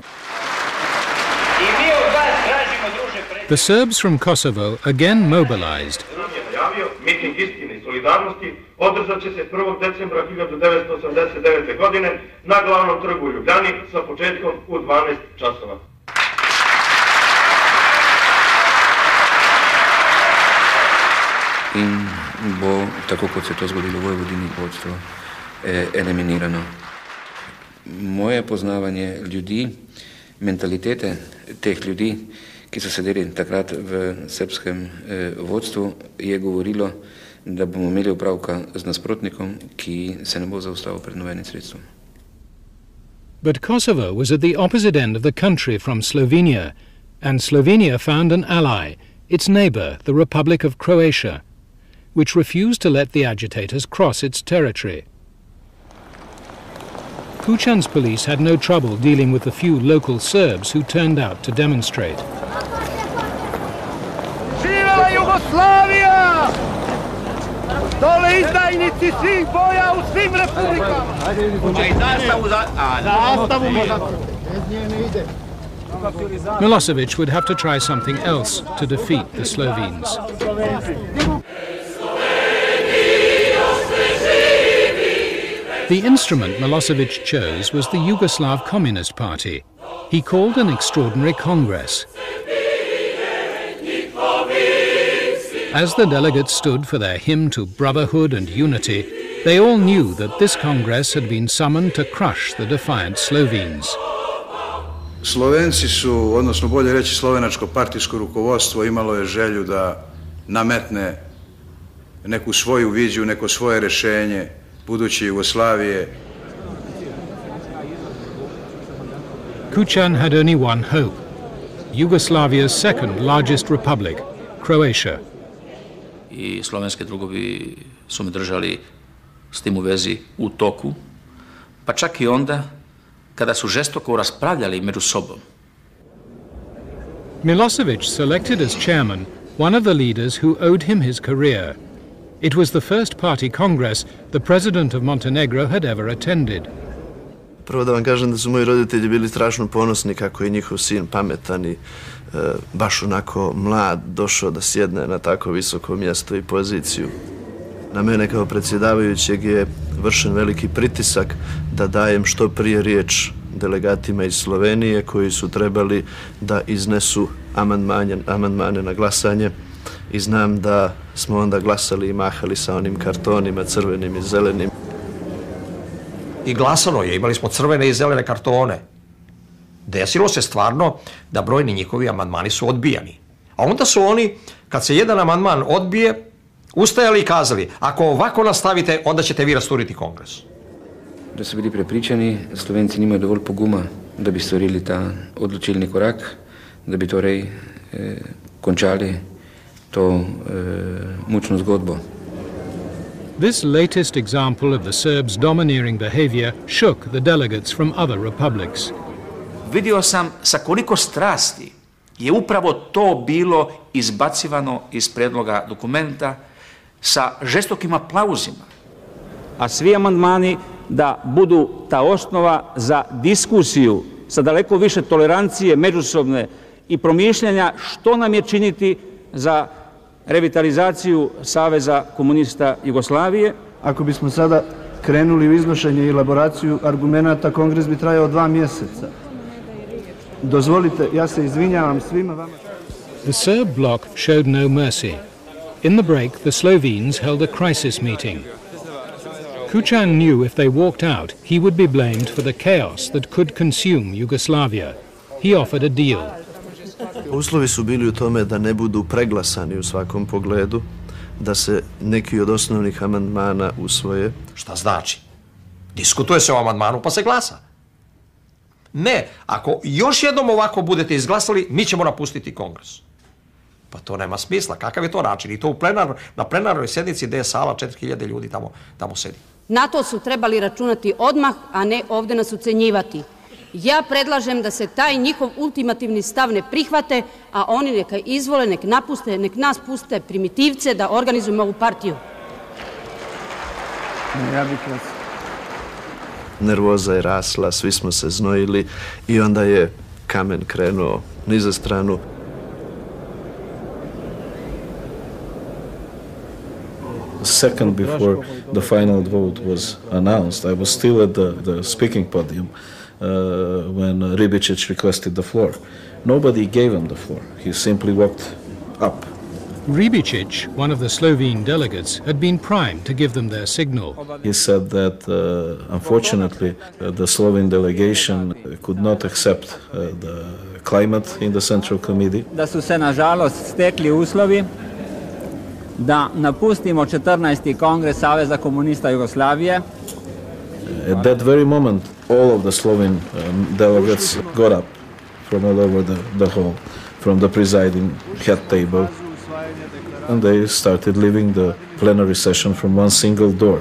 [SPEAKER 1] The Serbs from Kosovo again mobilized.
[SPEAKER 25] Miting istine i solidarnosti održat će se prvog decembra hiljadu devetsto osamdeset devete. godine na glavnom trgu u Ljubljani sa početkom u dvanaest časova.
[SPEAKER 20] In bo, tako kot se to zgodilo v Vojvodini, vodstvo eh, eliminirano. Moje poznavanje ljudi, mentalitete teh ljudi, ki so sedeli takrat v srpskem eh, vodstvu, je govorilo, da bomo imeli upravka z nasprotnikom, ki se ne bo zaustavil pred nobenim sredstvom.
[SPEAKER 1] But Kosovo was at the opposite end of the country from Slovenia, And Slovenia found an ally, its neighbour, the Republic of Croatia, which refused to let the agitators cross its territory. Kučan's police had no trouble dealing with the few local Serbs who turned out to demonstrate.
[SPEAKER 13] Živela Jugoslavija! Dole izdajnici svih boja u svim republikama! Zastavu
[SPEAKER 1] Milosevic would have to try something else to defeat the Slovenes. The instrument Milosevic chose was the Yugoslav Communist Party. He called an extraordinary congress. As the delegates stood for their hymn to brotherhood and unity, they all knew that this congress had been summoned to crush the defiant Slovenes.
[SPEAKER 6] Slovenci su, odnosno bolje reći slovenačko partijsko rukovodstvo, imalo je želju da nametne neku svoju viziju, neko svoje rešenje buduće Jugoslavije.
[SPEAKER 1] Kučan had only one hope, Yugoslavia's second largest republic, Croatia.
[SPEAKER 3] I slovenski drugovi su me držali s tim u vezi u toku, pa čak i onda kada su žestoko raspravljali među sobom.
[SPEAKER 1] Milosevic selected as chairman one of the leaders who owed him his career. It was the first party congress the president of Montenegro had ever attended.
[SPEAKER 4] Prvo da vam kažem da su moji roditelji bili strašno ponosni kako je njihov sin pametan i e, baš onako mlad došao da sjedne na tako visoko mjesto i poziciju. Na mene kao predsjedavajućeg je vršen veliki pritisak da dajem što prije riječ delegatima iz Slovenije koji su trebali da iznesu amandmane, amandmane na glasanje i znam da smo onda glasali i mahali sa onim kartonima crvenim i zelenim.
[SPEAKER 7] I glasano je, imali smo crvene i zelene kartone. Desilo se stvarno da brojni njihovi amandmani su odbijani. A onda su oni, kad se jedan amandman odbije, ustajali i kazali, ako ovako nastavite, onda ćete vi rasturiti kongres.
[SPEAKER 20] Da su bili prepričani, Slovenci nimaju dovolj poguma da bi storili ta odločilni korak, da bi torej eh, končali to eh, mučno zgodbo.
[SPEAKER 1] This latest example of the Serbs' domineering behavior shook the delegates from other republics.
[SPEAKER 3] Vidio sam sa koliko strasti je upravo to bilo izbacivano iz predloga dokumenta sa žestokim aplauzima.
[SPEAKER 9] A svi amandmani da budu ta osnova za diskusiju sa daleko više tolerancije međusobne i promišljanja što nam je činiti za revitalizaciju Saveza komunista Jugoslavije.
[SPEAKER 5] Ako bismo sada krenuli u iznošenje i elaboraciju argumenata, kongres bi trajao dva mjeseca. Dozvolite, ja se izvinjavam svima vama.
[SPEAKER 1] The Serb bloc showed no mercy. In the break, the Slovenes held a crisis meeting. Kučan knew if they walked out, he would be blamed for the chaos that could consume Yugoslavia. He offered a deal.
[SPEAKER 4] Uslovi su bili u tome da ne budu preglasani u svakom pogledu, da se neki od osnovnih amandmana usvoje.
[SPEAKER 7] Šta znači? Diskutuje se o amandmanu pa se glasa. Ne, ako još jednom ovako budete izglasali, mi ćemo napustiti kongres. Pa to nema smisla. Kakav je to način? I to u plenar, na plenarnoj sjednici gde je sala četiri hiljade ljudi tamo, tamo sedi.
[SPEAKER 16] Na to su trebali računati odmah, a ne ovdje nas ucenjivati. Ja predlažem da se taj njihov ultimativni stav ne prihvate, a oni neka izvole, nek napuste, nek nas puste primitivce da organizujemo ovu partiju.
[SPEAKER 4] Ja bih vas... Nervoza je rasla, svi smo se znojili i onda je kamen krenuo niza stranu.
[SPEAKER 24] A second before the final vote was announced, I was still at the, the speaking podium uh, when Ribicic requested the floor. Nobody gave him the floor. He simply walked up.
[SPEAKER 1] Ribicic, one of the Slovene delegates, had been primed to give them their signal.
[SPEAKER 24] He said that, uh, unfortunately, uh, the Slovene delegation could not accept uh, the climate in the Central Committee.
[SPEAKER 9] Da su se, nažalost, stekli uslovi da napustimo četrnaesti kongres Saveza komunista Jugoslavije.
[SPEAKER 24] At that very moment, all of the Slovene um, delegates got up from all over the, the hall. from the presiding head table, and they started leaving the plenary session from one single door.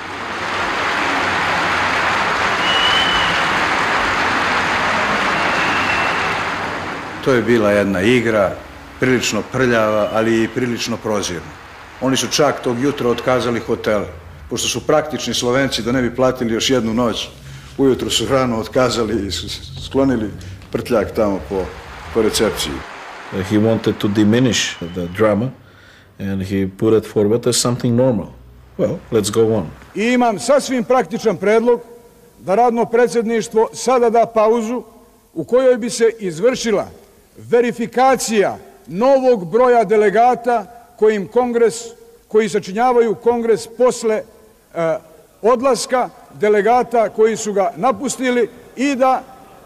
[SPEAKER 6] To je bila jedna igra, prilično prljava, ali i prilično prozirna. Oni su čak tog jutra otkazali hotele. Pošto su praktični Slovenci da ne bi platili još jednu noć, ujutro su rano otkazali i sklonili prtljak tamo po, po recepciji.
[SPEAKER 24] He wanted to diminish the drama and he put it forward as something normal. Well, let's go on.
[SPEAKER 2] I imam sasvim praktičan predlog da radno predsjedništvo sada da pauzu u kojoj bi se izvršila verifikacija novog broja delegata kojim kongres, koji sačinjavaju kongres posle e, odlaska delegata koji su ga napustili i da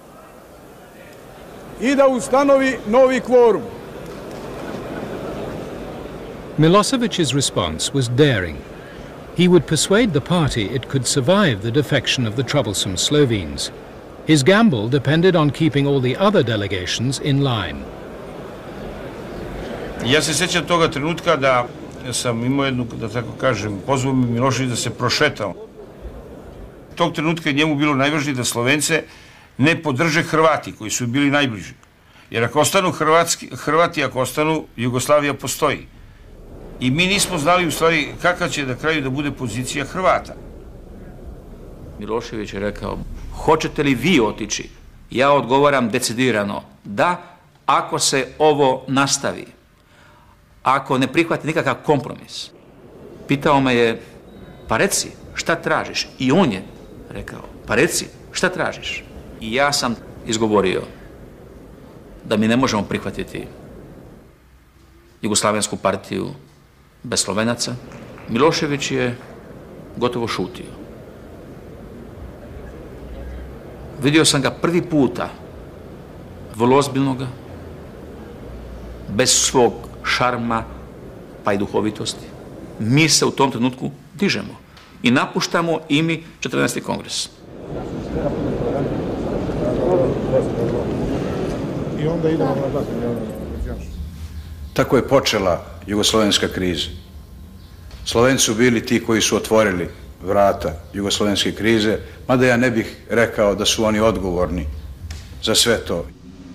[SPEAKER 2] i da ustanovi novi kvorum.
[SPEAKER 1] Milosevic's response was daring. He would persuade the party it could survive the defection of the troublesome Slovenes. His gamble depended on keeping all the other delegations in line.
[SPEAKER 8] Ja se sjećam toga trenutka da sam imao jednu, da tako kažem, pozvao mi Milošević da se prošetao. Tog trenutka je njemu bilo najvažnije da Slovence ne podrže Hrvati, koji su bili najbliži. Jer ako ostanu Hrvatski, Hrvati, ako ostanu, Jugoslavija postoji. I mi nismo znali u stvari kakva će na kraju da bude pozicija Hrvata.
[SPEAKER 3] Milošević je rekao, hoćete li vi otići? Ja odgovaram decidirano, da, ako se ovo nastavi, ako ne prihvati nikakav kompromis. Pitao me je, pa reci, šta tražiš? I on je rekao, pa reci, šta tražiš? I ja sam izgovorio da mi ne možemo prihvatiti Jugoslavensku partiju bez Slovenaca. Milošević je gotovo šutio. Vidio sam ga prvi puta, vrlo ozbiljnoga, bez svog šarma pa i duhovitosti. Mi se u tom trenutku dižemo i napuštamo i mi četrnaesti kongres.
[SPEAKER 2] I onda idemo na dat.
[SPEAKER 6] Tako je počela jugoslovenska kriza. Slovenci su bili ti koji su otvorili vrata jugoslovenske krize, mada ja ne bih rekao da su oni odgovorni za sve to.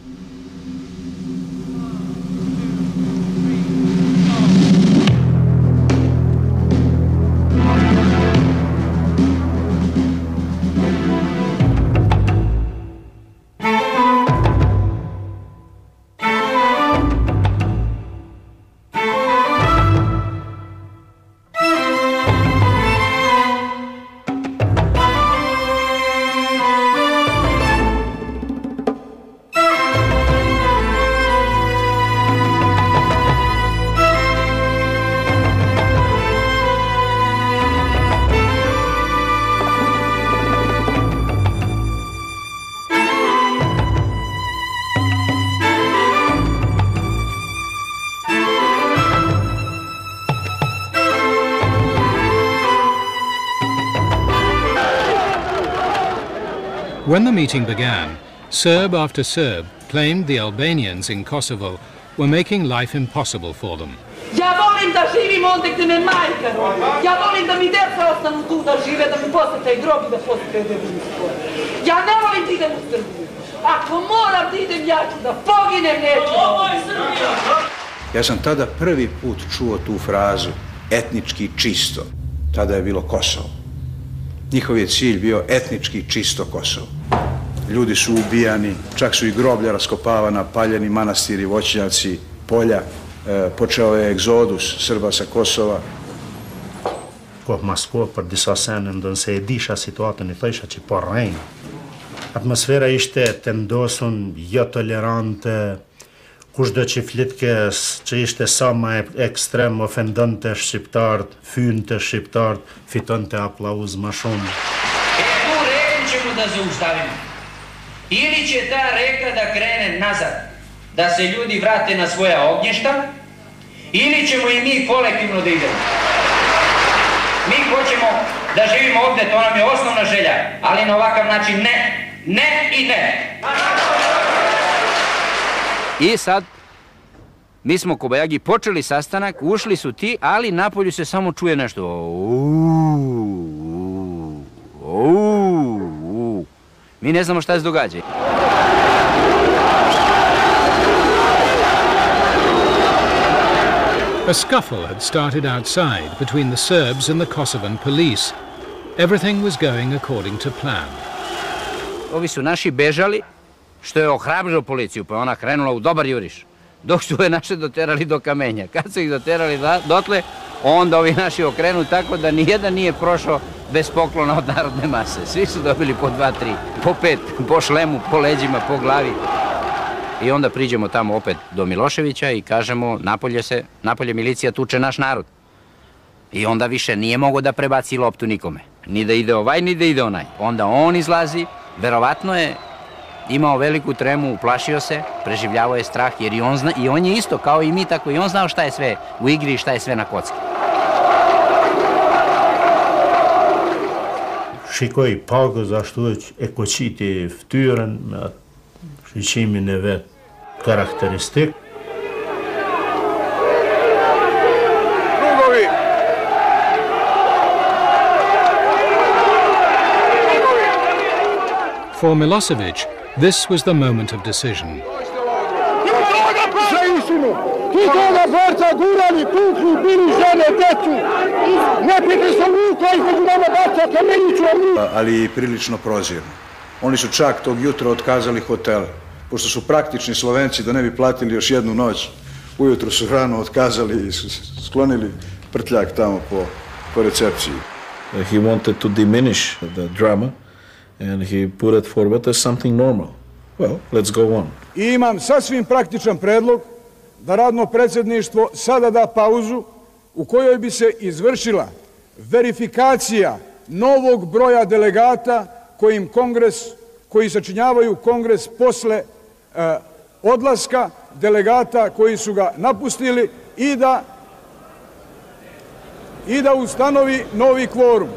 [SPEAKER 1] When the meeting began, Serb after Serb claimed the Albanians in Kosovo were making life impossible for them.
[SPEAKER 14] Ja volim da živim ondje gdje me majka rodi. Ja volim da mi djeca ostanu tu da žive, da mi posjete i grob i da posjete devinsko. Ja ne volim da idem u Srbiju. Ako moram da idem, ja ću da poginem, neću. Ovo je Srbija!
[SPEAKER 6] Ja sam tada prvi put čuo tu frazu etnički čisto. Tada je bilo Kosovo. Njihov je cilj bio etnički čisto Kosovo. Ljudi su ubijani, čak su i groblja raskopavana, paljeni manastiri, voćnjaci, polja. E, počeo je egzodus Srba sa Kosova.
[SPEAKER 10] Kohë mas kohë për disa sene ndonë se e disha situatën, i thësha që po rrejnë. Atmosfera ishte të ndosën, jo tolerante, kushdo që flitke që ishte sa ma ekstrem, ofendon të shqiptarët, fynë të shqiptarët, fiton të aplauz ma shumë.
[SPEAKER 17] E tu reku ćemo da zaustavimo. Ili će ta reka da krene nazad, da se ljudi vrate na svoja ognjišta, ili ćemo i mi kolektivno da idemo. Mi hoćemo da živimo ovdje, to nam je osnovna želja, ali na ovakav način ne, ne i ne.
[SPEAKER 21] I sad
[SPEAKER 17] Mi smo kobajagi počeli sastanak, ušli su ti, ali napolju se samo čuje nešto. Uuu, uuu. Mi ne znamo šta se događa.
[SPEAKER 1] A scuffle had started outside between the Serbs and the Kosovan police. Everything was going according to plan.
[SPEAKER 17] Ovi su naši bežali, što je ohrabrilo policiju, pa je ona krenula u dobar juriš. Dok su je naše doterali do kamenja. Kad su ih doterali dotle, onda ovi naši okrenu tako da nijedan nije prošao bez poklona od narodne mase. Svi su dobili po dva, tri, po pet, po šlemu, po leđima, po glavi. I onda priđemo tamo opet do Miloševića i kažemo napolje se, napolje milicija tuče naš narod. I onda više nije mogo da prebaci loptu nikome. Ni da ide ovaj, ni da ide onaj. Onda on izlazi, verovatno je imao veliku tremu, uplašio se, preživljavao je strah, jer i on, zna, i on je isto, kao i mi, tako i on znao šta je sve u igri i šta je sve na kocki.
[SPEAKER 10] Shikoj pago zašto e koqiti ftyrën me shiqimin e vet karakteristik.
[SPEAKER 2] Krugovi!
[SPEAKER 1] For Milosevic, this was the moment of decision.
[SPEAKER 13] Za istinu! Ti toga borca gurali, tukli, bili žene, decu! Neprijatelj sam ruka između nama baca kameniću, a mi...
[SPEAKER 6] Ali i prilično prozirno. Oni su čak tog jutra otkazali hotele. Pošto su praktični Slovenci da ne bi platili još jednu noć, ujutru su rano otkazali i sklonili prtljak tamo po, po recepciji.
[SPEAKER 24] He wanted to diminish the drama and he put it forward as something normal. Well, let's go on.
[SPEAKER 2] I imam sasvim praktičan predlog da radno predsjedništvo sada da pauzu u kojoj bi se izvršila verifikacija novog broja delegata kojim kongres, koji sačinjavaju kongres posle e, odlaska delegata koji su ga napustili i da, i da ustanovi novi kvorum.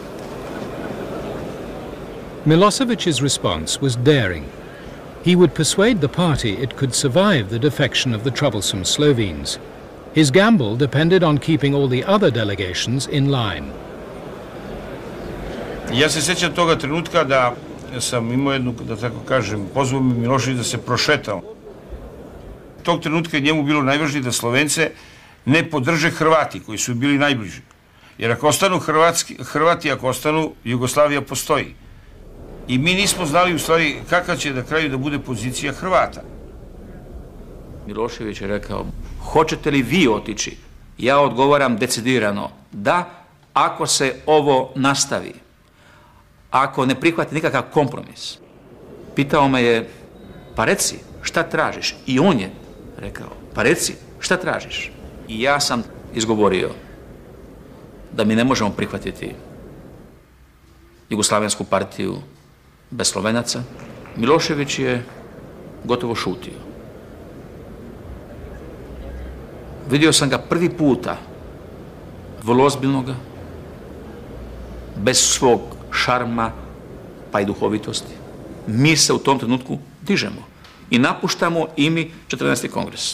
[SPEAKER 1] Milosevic's response was daring. He would persuade the party it could survive the defection of the troublesome Slovenes. His gamble depended on keeping all the other delegations in line.
[SPEAKER 8] Ja se sjećam toga trenutka da sam imao jednu, da tako kažem, pozvao mi Milošević da se prošetao. Tog trenutka je njemu bilo najvažnije da Slovence ne podrže Hrvati, koji su bili najbliži. Jer ako ostanu Hrvatski, Hrvati, ako ostanu, Jugoslavija postoji. I mi nismo znali u stvari kakva će na kraju da bude pozicija Hrvata.
[SPEAKER 3] Milošević je rekao, hoćete li vi otići? Ja odgovaram decidirano, da, ako se ovo nastavi, ako ne prihvati nikakav kompromis. Pitao me je, pa reci, šta tražiš? I on je rekao, pa reci, šta tražiš? I ja sam izgovorio da mi ne možemo prihvatiti Jugoslavensku partiju bez Slovenaca. Milošević je gotovo šutio. Vidio sam ga prvi puta, vrlo ozbiljnoga, bez svog šarma pa i duhovitosti. Mi se u tom trenutku dižemo i napuštamo i mi četrnaesti kongres.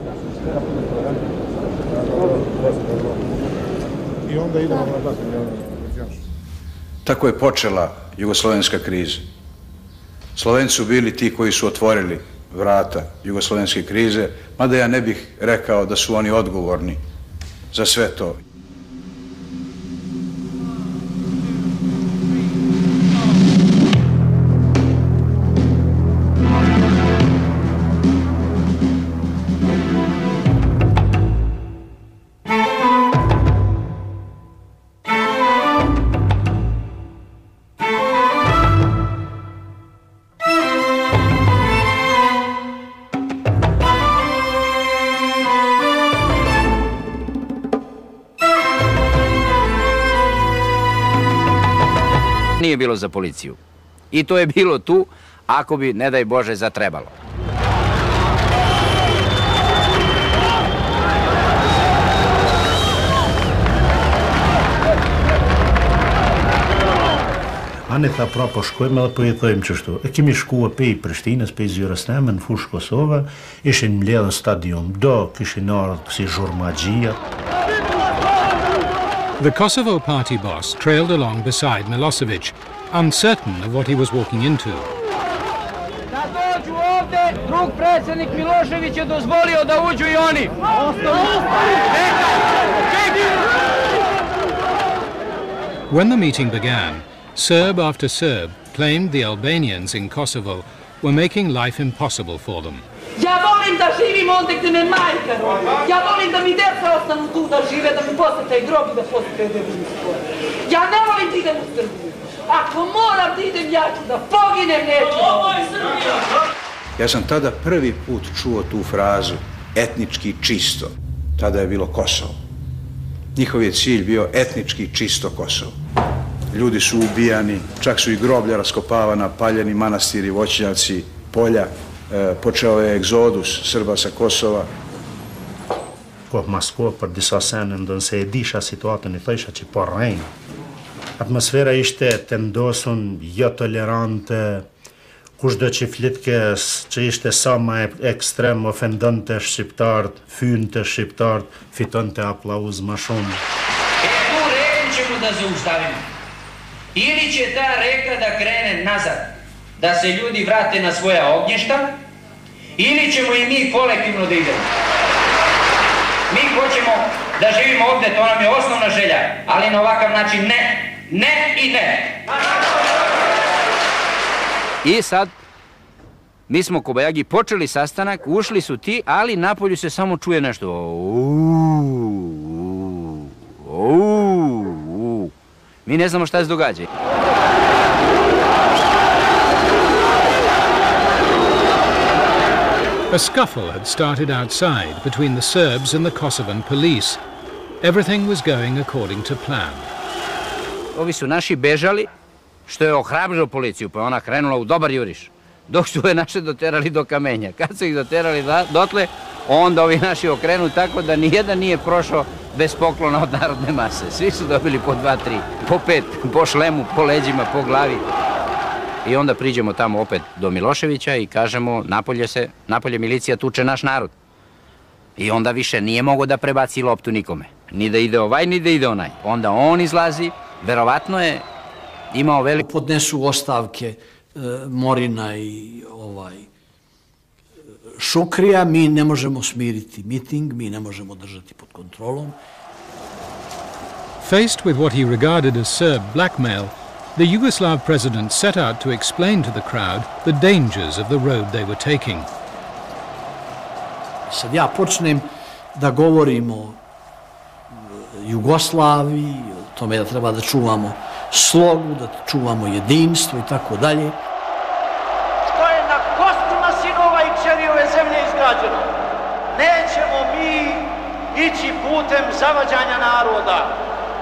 [SPEAKER 2] I onda idemo na glasanje.
[SPEAKER 6] Tako je počela jugoslovenska kriza. Slovenci su bili ti koji su otvorili vrata jugoslovenske krize, mada ja ne bih rekao da su oni odgovorni za sve to.
[SPEAKER 17] Nije bilo za policiju. I to je bilo tu, ako bi, ne daj Bože, zatrebalo.
[SPEAKER 10] Anë tha pra po shkojmë edhe po i thojmë qështu. E kemi shkua pe i Prishtinës, pe i Zyresneme, në fushë Kosovë, ishin mbledhën stadium do, kishin ardhë si zhurmagjia.
[SPEAKER 1] The Kosovo party boss trailed along beside Milosevic, uncertain of what he was walking into.
[SPEAKER 18] Da dođu ovde, drug predsjednik Milošević je dozvolio da uđu i oni.
[SPEAKER 1] When the meeting began, Serb after Serb claimed the Albanians in Kosovo were making life impossible for them.
[SPEAKER 14] Ja volim da živim ondje gdje me majka rodi. Ja volim da mi djeca ostanu tu da žive, da mi posete i grobi, da posete devinstvo. Ja ne volim da idem u Srbiju. Ako moram da idem, ja ću da poginem, neću. Ovo je Srbija!
[SPEAKER 6] Ja sam tada prvi put čuo tu frazu etnički čisto. Tada je bilo Kosovo. Njihov je cilj bio etnički čisto Kosovo. Ljudi su ubijani, čak su i groblja raskopavana, paljeni manastiri, voćnjaci, polja. E, počeo je egzodus Srba sa Kosova.
[SPEAKER 10] Ko Moskva për disa sene ndonë se e disha situatën, i thësha që po rrejnë. Atmosfera ishte të ndosun, jo tolerante, kushdo që flitkes që ishte sa ma ekstrem ofendon të shqiptarët, fynë të shqiptarët, fiton të aplauz ma shumë.
[SPEAKER 17] E tu reken ćemo da zaustavimo. Ili će ta reka da krene nazad, da se ljudi vrate na svoja ognjišta, ili ćemo i mi kolektivno da idemo. Mi hoćemo da živimo ovde, to nam je osnovna želja, ali na ovakav način ne, ne i ne.
[SPEAKER 19] I sad, mi smo kobajagi počeli sastanak, ušli su ti, ali napolju se samo čuje nešto. Uuu, uuu, mi ne znamo šta se događa.
[SPEAKER 1] A scuffle had started outside between the Serbs and the Kosovan police. Everything was going according to plan.
[SPEAKER 19] Ovi su naši bežali, što je ohrabrilo policiju, pa ona krenula u dobar juriš. Dok su je naše doterali do kamenja. Kad su ih doterali dotle, onda ovi naši okrenu tako da nijedan nije prošao bez poklona od narodne mase. Svi su dobili po dva, tri, po pet, po šlemu, po leđima, po glavi. I onda priđemo tamo opet do Miloševića i kažemo napolje se, napolje milicija tuče naš narod. I onda više nije mogo da prebaci loptu nikome. Ni da ide ovaj, ni da ide onaj. Onda on izlazi, verovatno je imao veliko...
[SPEAKER 21] Podnesu ostavke e, Morina i ovaj Šukrija, mi ne možemo smiriti miting, mi ne možemo držati pod kontrolom.
[SPEAKER 1] Faced with what he regarded as Serb blackmail, the Yugoslav president set out to explain to the crowd the dangers of the road they were taking.
[SPEAKER 21] Sad ja počnem da govorim o Jugoslaviji, o tome da treba da čuvamo slogu, da čuvamo jedinstvo i tako dalje.
[SPEAKER 22] Što je na kostima sinova i kćeri ove zemlje izgrađeno, nećemo mi ići putem zavađanja naroda.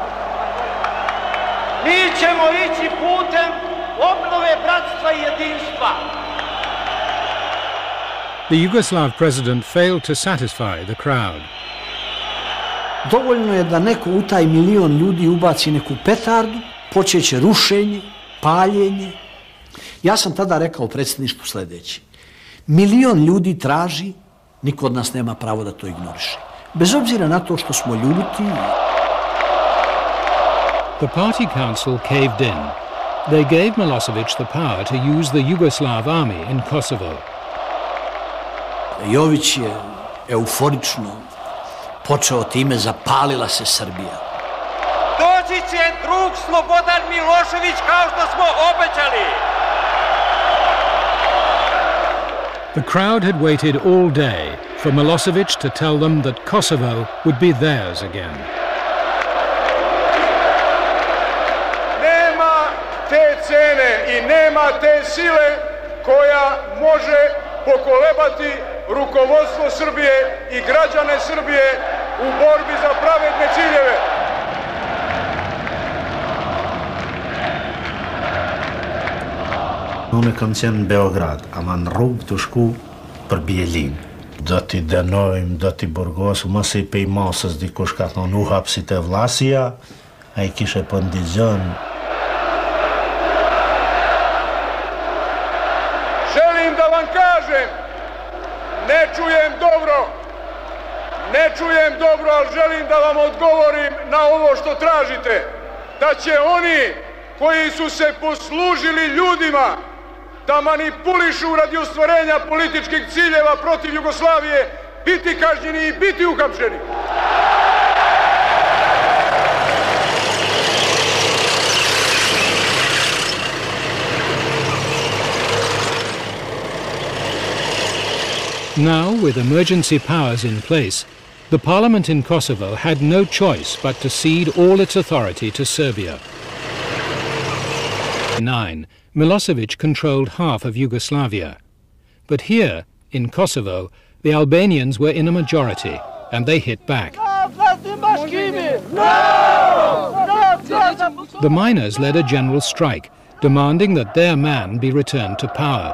[SPEAKER 22] Mi ćemo ići putem obnove bratstva i jedinstva.
[SPEAKER 1] The Yugoslav president failed to satisfy the crowd.
[SPEAKER 21] Dovoljno je da neko u taj milion ljudi ubaci neku petardu, počeće rušenje, paljenje. Ja sam tada rekao predsjedništvu sljedeće. Milion ljudi traži, niko od nas nema pravo da to ignoriše. Bez obzira na to što smo ljuti.
[SPEAKER 1] The party council caved in. They gave Milosevic the power to use the Yugoslav army in Kosovo.
[SPEAKER 21] Jović je euforično počeo time, zapalila se Srbija.
[SPEAKER 22] Doći će drug Slobodan Milošević kao što smo obećali.
[SPEAKER 1] The crowd had waited all day for Milosevic to tell them that Kosovo would be theirs again.
[SPEAKER 2] Nema te cene i nema te sile koja može pokolebati rukovodstvo Srbije i građane Srbije u borbi za pravedne ciljeve.
[SPEAKER 10] Unë kam qenë në Beograd, ama në rrugë të shku për Bjelin. Do t'i denojmë, do t'i burgosu, mëse i pej masës dikush ka thonë u hapsit e Vllasia, a i kishe për ndigjon.
[SPEAKER 2] želim da vam kažem, ne čujem dobro, ne čujem dobro, ali želim da vam odgovorim na ovo što tražite, da će oni koji su se poslužili ljudima da manipulišu radi ostvarenja političkih ciljeva protiv Jugoslavije biti kažnjeni i biti uhapšeni.
[SPEAKER 1] Now, with emergency powers in place, the parliament in Kosovo had no choice but to cede all its authority to Serbia. In nine, Milosevic controlled half of Yugoslavia. But here, in Kosovo, the Albanians were in a majority, and they hit back. The miners led a general strike, demanding that their man be returned to power.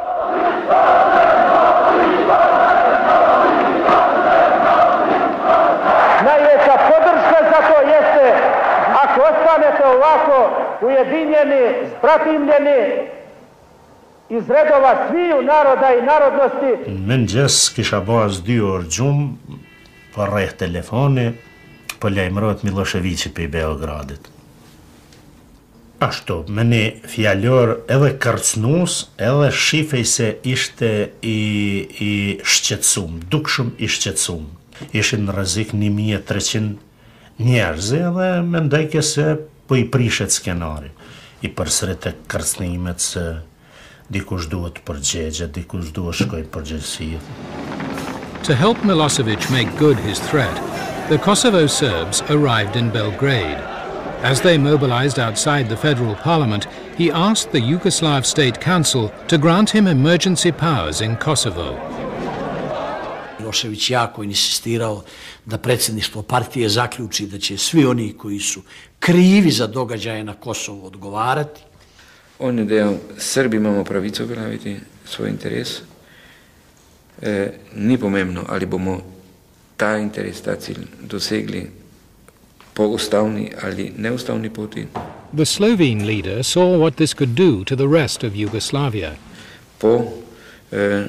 [SPEAKER 22] Najveća podrška za to jeste ako ostanete ovako ujedinjeni, zbratimljeni iz redova sviju naroda i narodnosti.
[SPEAKER 10] Men gjes kisha baz dy orë gjumë për rreth telefoni për lajmërohet Miloševiqi për i Beogradit. Ashtu, me një fjallor edhe kërcnus, edhe shifej se ishte i, i shqetsum, dukshëm i shqetsum. Ishin në rrezik një mijë e treqind njerëzi dhe mendojke se po i prishet skenari. I përsërit e kërcnimet se dikush duhet përgjegje, dikush duhet shkoj përgjegjësi.
[SPEAKER 1] To help Milosevic make good his threat, the Kosovo Serbs arrived in Belgrade. As they mobilized outside the federal parliament, he asked the Yugoslav State Council to grant him emergency powers in Kosovo.
[SPEAKER 21] Milošević jako insistirao da predsjedništvo partije zaključi da će svi oni koji su krivi za događaje na Kosovu odgovarati.
[SPEAKER 20] On je dejal, Srbi imamo pravico uveljaviti svoj interes. E, ni pomembno, ali bomo ta interes, ta cilj dosegli po ustavni ali neustavni poti.
[SPEAKER 1] The Slovene leader saw what this could do to the rest of Yugoslavia.
[SPEAKER 20] Po e, e,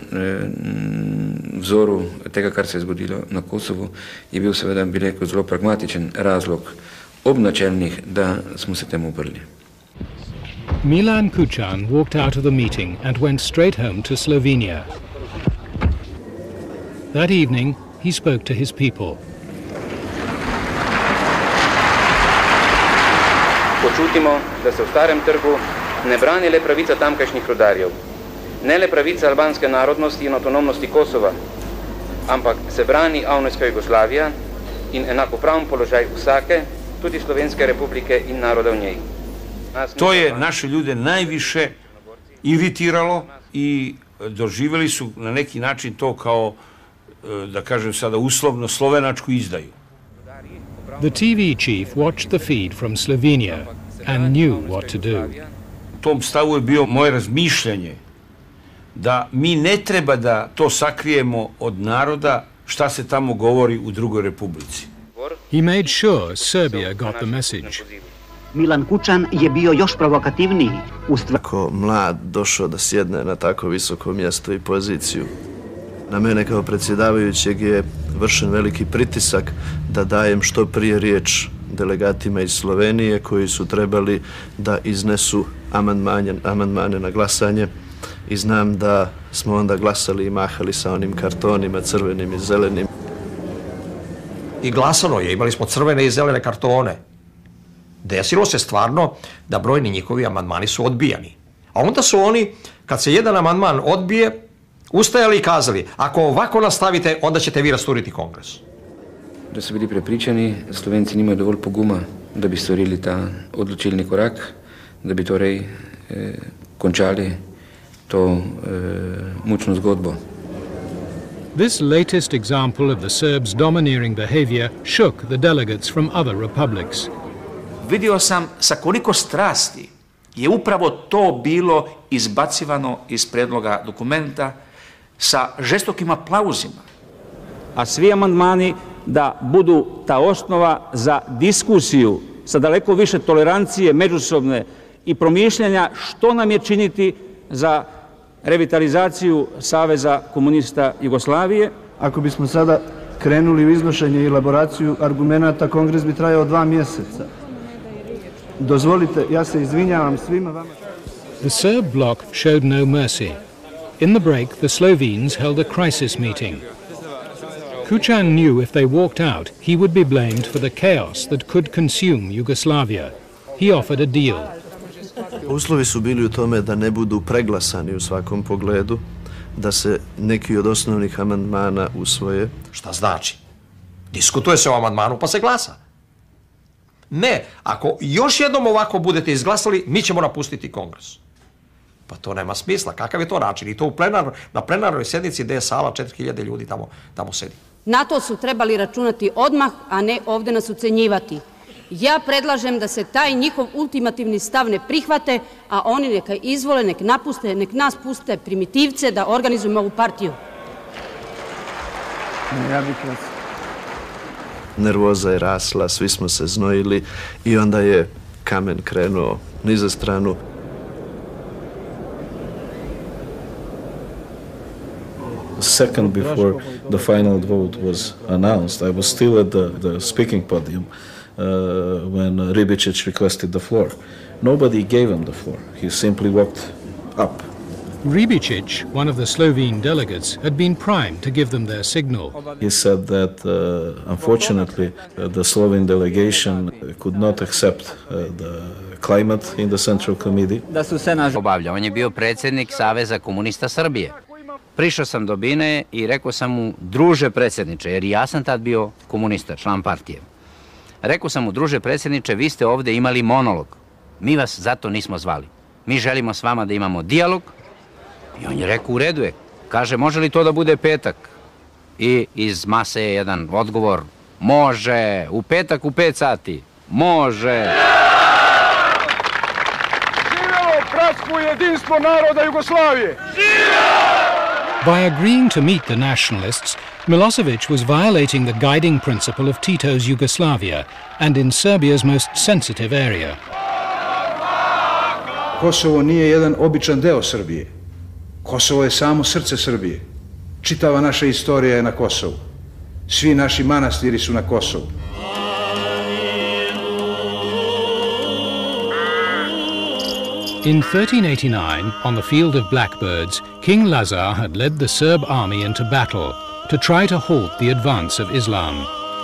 [SPEAKER 20] vzoru tega, kar se je zgodilo na Kosovu, je bil seveda, bi rekel, zelo pragmatičen razlog obnačelnih, da smo se temu uprli.
[SPEAKER 1] Milan Kučan walked out of the meeting and went straight home to Slovenia. That evening, he spoke to his people.
[SPEAKER 17] Počutimo, da se v starem trgu ne brani le pravica tamkajšnjih rudarjev, ne le pravica albanske narodnosti in avtonomnosti Kosova, ampak se brani avnojska Jugoslavija in enakopraven položaj vsake, tudi Slovenske republike in naroda v njej.
[SPEAKER 8] To je naše ljude najviše iritiralo i doživjeli su na neki način to kao, da kažem sada uslovno, slovenačku izdaju.
[SPEAKER 1] The T V chief watched the feed from Slovenia and knew what to do.
[SPEAKER 8] U tom stavu je bio moje razmišljanje da mi ne treba da to sakrijemo od naroda šta se tamo govori u drugoj republici.
[SPEAKER 1] He made sure Serbia got the message.
[SPEAKER 11] Milan Kučan je bio još provokativniji.
[SPEAKER 4] Ako mlad došao da sjedne na tako visoko mjesto i poziciju, na mene kao predsjedavajućeg je vršen veliki pritisak da dajem što prije riječ delegatima iz Slovenije koji su trebali da iznesu amandmane, amandmane na glasanje i znam da smo onda glasali i mahali sa onim kartonima crvenim i zelenim.
[SPEAKER 7] I glasano je, imali smo crvene i zelene kartone. Desilo se stvarno da brojni njihovi amandmani su odbijani. A onda su oni, kad se jedan amandman odbije, ustajali i kazali, ako ovako nastavite, onda ćete vi rasturiti kongres.
[SPEAKER 20] Da su bili prepričani, Slovenci nimaju dovolj poguma da bi storili ta odločilni korak, da bi torej eh, končali to eh, mučno zgodbo.
[SPEAKER 1] This latest example of the Serbs' domineering behavior shook the delegates from other republics.
[SPEAKER 3] Vidio sam sa koliko strasti je upravo to bilo izbacivano iz predloga dokumenta sa žestokim aplauzima.
[SPEAKER 9] A svi amandmani da budu ta osnova za diskusiju sa daleko više tolerancije međusobne i promišljanja što nam je činiti za revitalizaciju Saveza komunista Jugoslavije.
[SPEAKER 5] Ako bismo sada krenuli u iznošenje i elaboraciju argumenata, kongres bi trajao dva mjeseca. Dozvolite, ja se izvinjavam svima vama.
[SPEAKER 1] The Serb bloc showed no mercy. In the break, the Slovenes held a crisis meeting. Kučan knew if they walked out, he would be blamed for the chaos that could consume Yugoslavia. He offered a deal.
[SPEAKER 4] Uslovi su bili u tome da ne budu preglasani u svakom pogledu, da se neki od osnovnih amandmana usvoje.
[SPEAKER 7] Šta znači? Diskutuje se o amandmanu pa se glasa. Ne, ako još jednom ovako budete izglasali, mi ćemo napustiti kongres. Pa to nema smisla. Kakav je to način? I to u plenar, na plenarnoj sednici gde je sala četiri hiljade ljudi tamo, tamo sedi.
[SPEAKER 16] Na to su trebali računati odmah, a ne ovde nas ucenjivati. Ja predlažem da se taj njihov ultimativni stav ne prihvate, a oni neka izvole, nek napuste, nek nas puste primitivce da organizujemo ovu partiju.
[SPEAKER 5] Ja bih vas...
[SPEAKER 4] Nervoza je rasla, svi smo se znojili i onda je kamen krenuo niza stranu.
[SPEAKER 24] Second before the final vote was announced, I was still at the, the speaking podium uh, when Ribicic requested the floor. Nobody gave him the floor. He simply walked up.
[SPEAKER 1] Ribicic, one of the Slovene delegates, had been primed to give them their signal.
[SPEAKER 24] He said that, uh, unfortunately, uh, the Slovene delegation could not accept uh, the climate in the Central Committee.
[SPEAKER 19] Da su se naš obavlja. On je bio predsjednik Saveza komunista Srbije. Prišao sam do Bine i rekao sam mu, druže predsjedniče, jer ja sam tad bio komunista, član partije. Rekao sam mu, druže predsjedniče, vi ste ovdje imali monolog. Mi vas zato nismo zvali. Mi želimo s vama da imamo dijalog. I on je rekao, u redu je. Kaže, može li to da bude petak? I iz mase je jedan odgovor, može, u petak u pet sati, može.
[SPEAKER 2] Živjelo bratstvo i jedinstvo naroda Jugoslavije!
[SPEAKER 1] By agreeing to meet the nationalists, Milosevic was violating the guiding principle of Tito's Yugoslavia and in Serbia's most sensitive area.
[SPEAKER 6] Kosovo nije jedan običan deo Srbije. Kosovo je samo srce Srbije. Čitava naša istorija je na Kosovu. Svi naši manastiri su na Kosovu.
[SPEAKER 1] In thirteen eighty-nine, on the field of Blackbirds, King Lazar had led the Serb army into battle to try to halt the advance of Islam.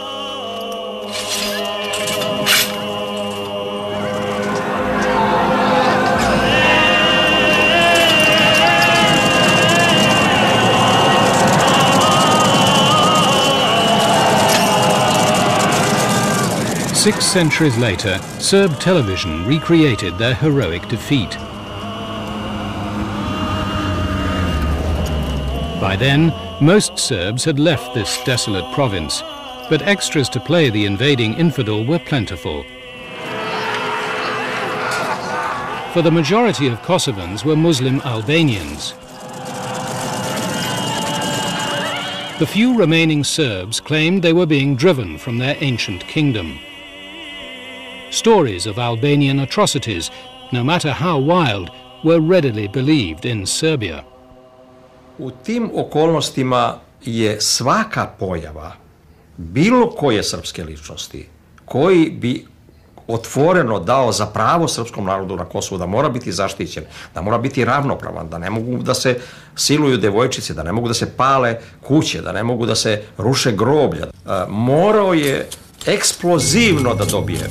[SPEAKER 1] Six centuries later, Serb television recreated their heroic defeat. By then, most Serbs had left this desolate province, but extras to play the invading infidel were plentiful. For the majority of Kosovans were Muslim Albanians. The few remaining Serbs claimed they were being driven from their ancient kingdom. Stories of Albanian atrocities, no matter how wild, were readily believed in Serbia.
[SPEAKER 7] U tim okolnostima je svaka pojava bilo koje srpske ličnosti koji bi otvoreno dao za pravo srpskom narodu na Kosovu da mora biti zaštićen, da mora biti ravnopravan, da ne mogu da se siluju devojčice, da ne mogu da se pale kuće, da ne mogu da se ruše groblja. Morao je eksplozivno da dobije.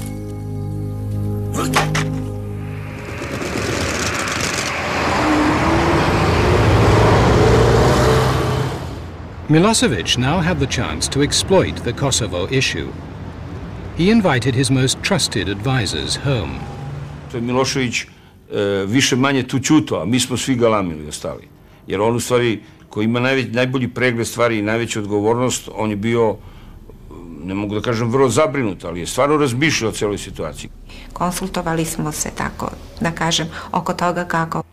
[SPEAKER 1] Milosevic now had the chance to exploit the Kosovo issue. He invited his most trusted advisors home.
[SPEAKER 8] To je Milošević e, više manje tu ćuto, a mi smo svi galamili ostali. Jer on u stvari, koji ima najveć, najbolji pregled stvari i najveću odgovornost, on je bio, ne mogu da kažem vrlo zabrinut, ali je stvarno razmišljao o celoj situaciji.
[SPEAKER 12] Konsultovali smo se tako, da kažem, oko toga kako.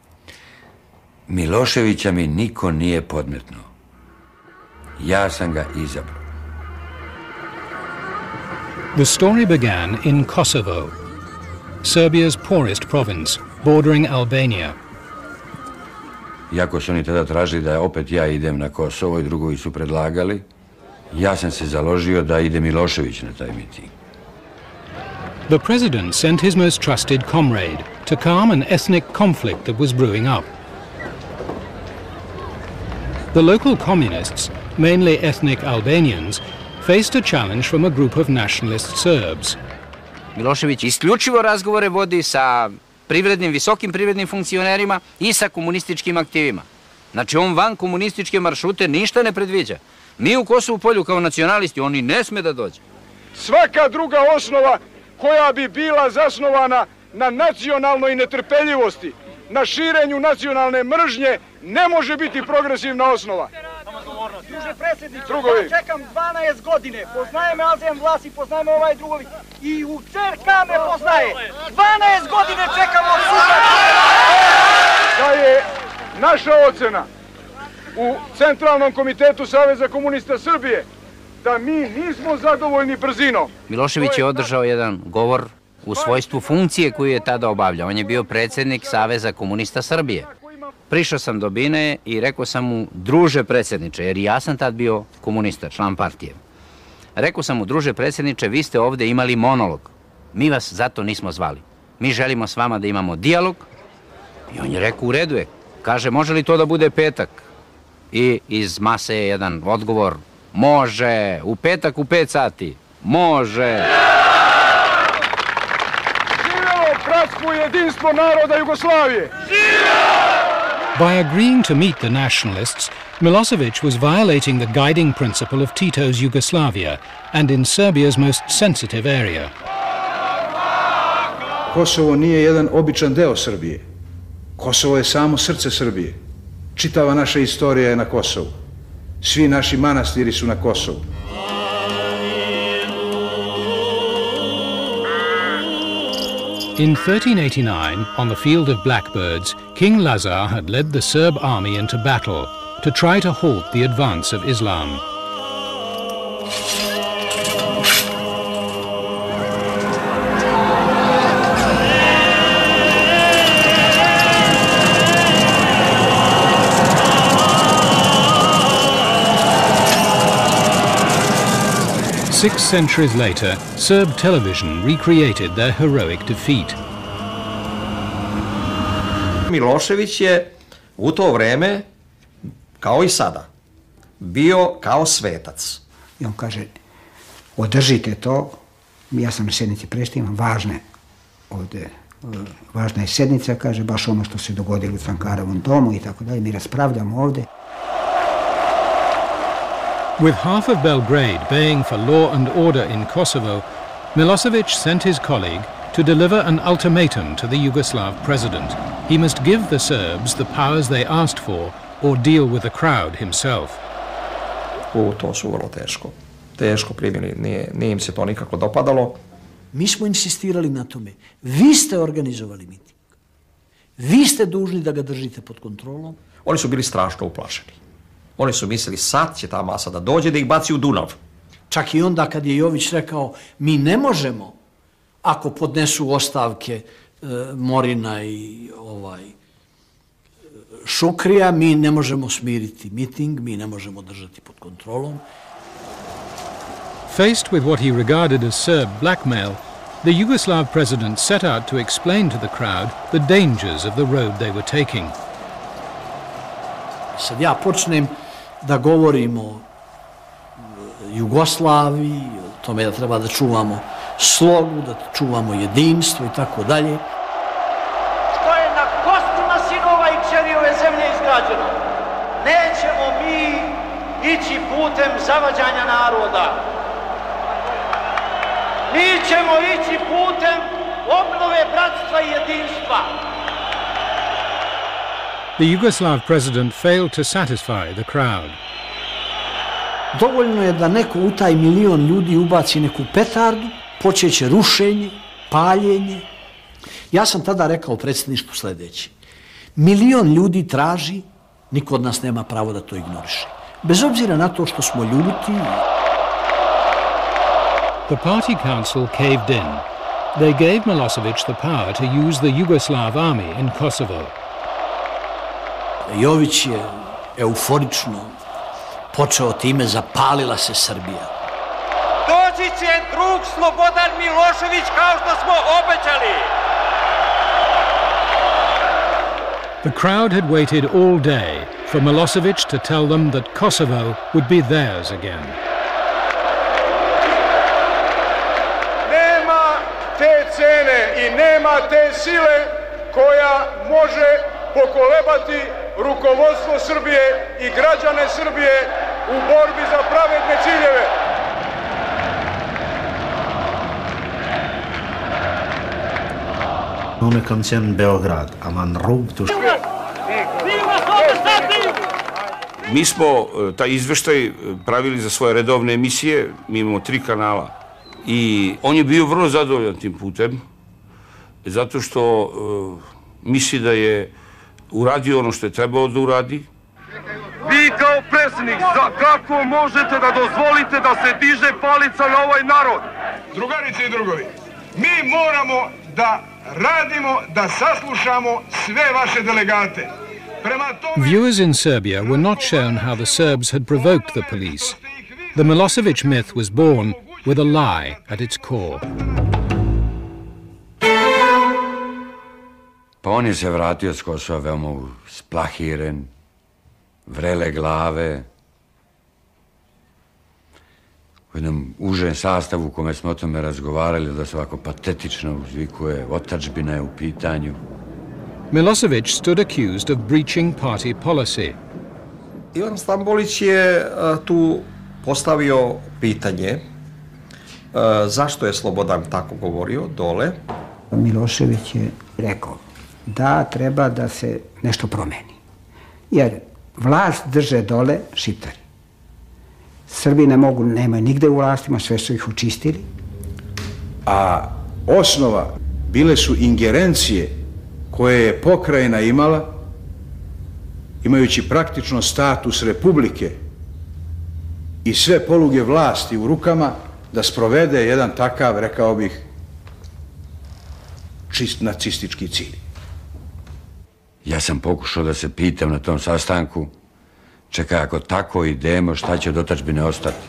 [SPEAKER 15] Miloševića mi niko nije podmetnuo. Ja sam ga izabrao.
[SPEAKER 1] The story began in Kosovo, Serbia's poorest province, bordering Albania.
[SPEAKER 15] Iako su oni tada tražili da opet ja idem na Kosovo i drugovi su predlagali, ja sam se založio da ide Milošević na taj miting.
[SPEAKER 1] The president sent his most trusted comrade to calm an ethnic conflict that was brewing up. The local communists, mainly ethnic Albanians, faced a challenge from a group of nationalist Serbs.
[SPEAKER 19] Milošević isključivo razgovore vodi sa privrednim, visokim privrednim funkcionerima i sa komunističkim aktivima. Znači on van komunističke maršrute ništa ne predviđa. Mi u Kosovu Polju kao nacionalisti, oni ne sme da dođe.
[SPEAKER 2] Svaka druga osnova koja bi bila zasnovana na nacionalnoj netrpeljivosti, na širenju nacionalne mržnje, ne može biti progresivna osnova.
[SPEAKER 13] Druže predsjedniče, ja čekam dvanaest godine, poznaje me Alzem Vlasi, poznaje me ovaj drugovi i u C R K me poznaje. dvanaest godine čekam od suda.
[SPEAKER 2] Da je naša ocena u Centralnom komitetu Saveza komunista Srbije da mi nismo zadovoljni brzinom.
[SPEAKER 19] Milošević je održao jedan govor u svojstvu funkcije koju je tada obavljao. On je bio predsjednik Saveza komunista Srbije. Prišao sam do Bine i rekao sam mu, druže predsjedniče, jer ja sam tad bio komunista, član partije. Rekao sam mu, druže predsjedniče, vi ste ovdje imali monolog. Mi vas zato nismo zvali. Mi želimo s vama da imamo dijalog. I on je rekao, u redu je. Kaže, može li to da bude petak? I iz mase je jedan odgovor, može, u petak u pet sati, može.
[SPEAKER 2] Živjelo bratstvo i jedinstvo naroda Jugoslavije!
[SPEAKER 1] By agreeing to meet the nationalists, Milosevic was violating the guiding principle of Tito's Yugoslavia and in Serbia's most sensitive area.
[SPEAKER 6] Kosovo nije jedan običan deo Srbije. Kosovo je samo srce Srbije. Čitava naša istorija je na Kosovu. Svi naši manastiri su na Kosovu.
[SPEAKER 1] In thirteen eighty-nine, on the field of Blackbirds, King Lazar had led the Serb army into battle to try to halt the advance of Islam. Six centuries later, Serb television recreated their heroic defeat.
[SPEAKER 7] Milošević je u to vreme, kao i sada, bio kao svetac.
[SPEAKER 14] I on kaže, održite to, ja sam na sjednici preštima, važne ovdje, važna je sjednica, kaže, baš ono što se dogodilo u Cankarovom domu i tako dalje, mi raspravljamo ovdje.
[SPEAKER 1] With half of Belgrade baying for law and order in Kosovo, Milosevic sent his colleague to deliver an ultimatum to the Yugoslav president. He must give the Serbs the powers they asked for or deal with the crowd himself.
[SPEAKER 7] U, to su vrlo teško. Teško primili, nije, nije im se to nikako dopadalo.
[SPEAKER 21] Mi smo insistirali na tome. Vi ste organizovali miting. Vi ste dužni da ga držite pod kontrolom.
[SPEAKER 7] Oni su bili strašno uplašeni. Oni su mislili, sad će ta masa da dođe da ih baci u Dunav.
[SPEAKER 21] Čak i onda kad je Jović rekao, mi ne možemo, ako podnesu ostavke e, Morina i ovaj, Šukrija, mi ne možemo smiriti miting, mi ne možemo držati pod kontrolom.
[SPEAKER 1] Faced with what he regarded as Serb blackmail, the Yugoslav president set out to explain to the crowd the dangers of the road they were taking.
[SPEAKER 21] Sad ja počnem da govorim o Jugoslaviji, o tome da treba da čuvamo slogu, da čuvamo jedinstvo i tako dalje.
[SPEAKER 22] Što je na kostima sinova i kćeri ove zemlje izgrađeno, nećemo mi ići putem zavađanja naroda. Mi ćemo ići putem obnove bratstva i jedinstva.
[SPEAKER 1] The Yugoslav president failed to satisfy the crowd.
[SPEAKER 21] Dovoljno je da neko u taj milion ljudi ubaci neku petardu, počeće rušenje, paljenje. Ja sam tada rekao predsjedništvu sljedeće. Milion ljudi traži, niko od nas nema pravo da to ignoriše. Bez obzira na to što smo ljuti.
[SPEAKER 1] The party council caved in. They gave Milosevic the power to use the Yugoslav army in Kosovo.
[SPEAKER 21] Jović je euforično počeo time, zapalila se Srbija.
[SPEAKER 10] Doći će drug Slobodan Milošević kao što smo obećali.
[SPEAKER 1] The crowd had waited all day for Milosevic to tell them that Kosovo would be theirs again.
[SPEAKER 2] Nema te cene i nema te sile koja može pokolebati rukovodstvo Srbije i građane Srbije u borbi za pravedne ciljeve.
[SPEAKER 21] Unë kam qenë në Beograd, ama në rrugë të shkë.
[SPEAKER 8] Mi smo taj izveštaj pravili za svoje redovne emisije, mi imamo tri kanala. I on je bio vrlo zadovoljan tim putem, zato što uh, misli da je uradio ono što je trebalo da uradi.
[SPEAKER 17] Vi kao predsjednik, za kako možete da dozvolite da se diže palica na ovaj narod?
[SPEAKER 2] Drugarice i drugovi, mi moramo da radimo, da saslušamo sve vaše delegate.
[SPEAKER 1] Viewers in Serbia were not shown how the Serbs had provoked the police. The Milosevic myth was born with a lie at its core.
[SPEAKER 15] Pa on je se vratio s Kosova veoma splahiren, vrele glave, u jednom užem sastavu u kome smo o tome razgovarali, da se ovako patetično uzvikuje, otadžbina je u pitanju.
[SPEAKER 1] Milosevic stood accused of breaching party policy.
[SPEAKER 7] Ivan Stambolić je tu postavio pitanje zašto je Slobodan tako govorio dole.
[SPEAKER 14] Milošević je rekao da treba da se nešto promeni. Jer vlast drže dole Šiptari. Srbi ne mogu, nemaju nigde u vlastima, sve su ih učistili.
[SPEAKER 6] A osnova bile su ingerencije koje je pokrajina imala, imajući praktično status republike i sve poluge vlasti u rukama, da sprovede jedan takav, rekao bih, čist nacistički cilj.
[SPEAKER 15] Ja sam pokušao da se pitam na tom sastanku, čekaj, ako tako idemo, šta će od otadžbine ostati?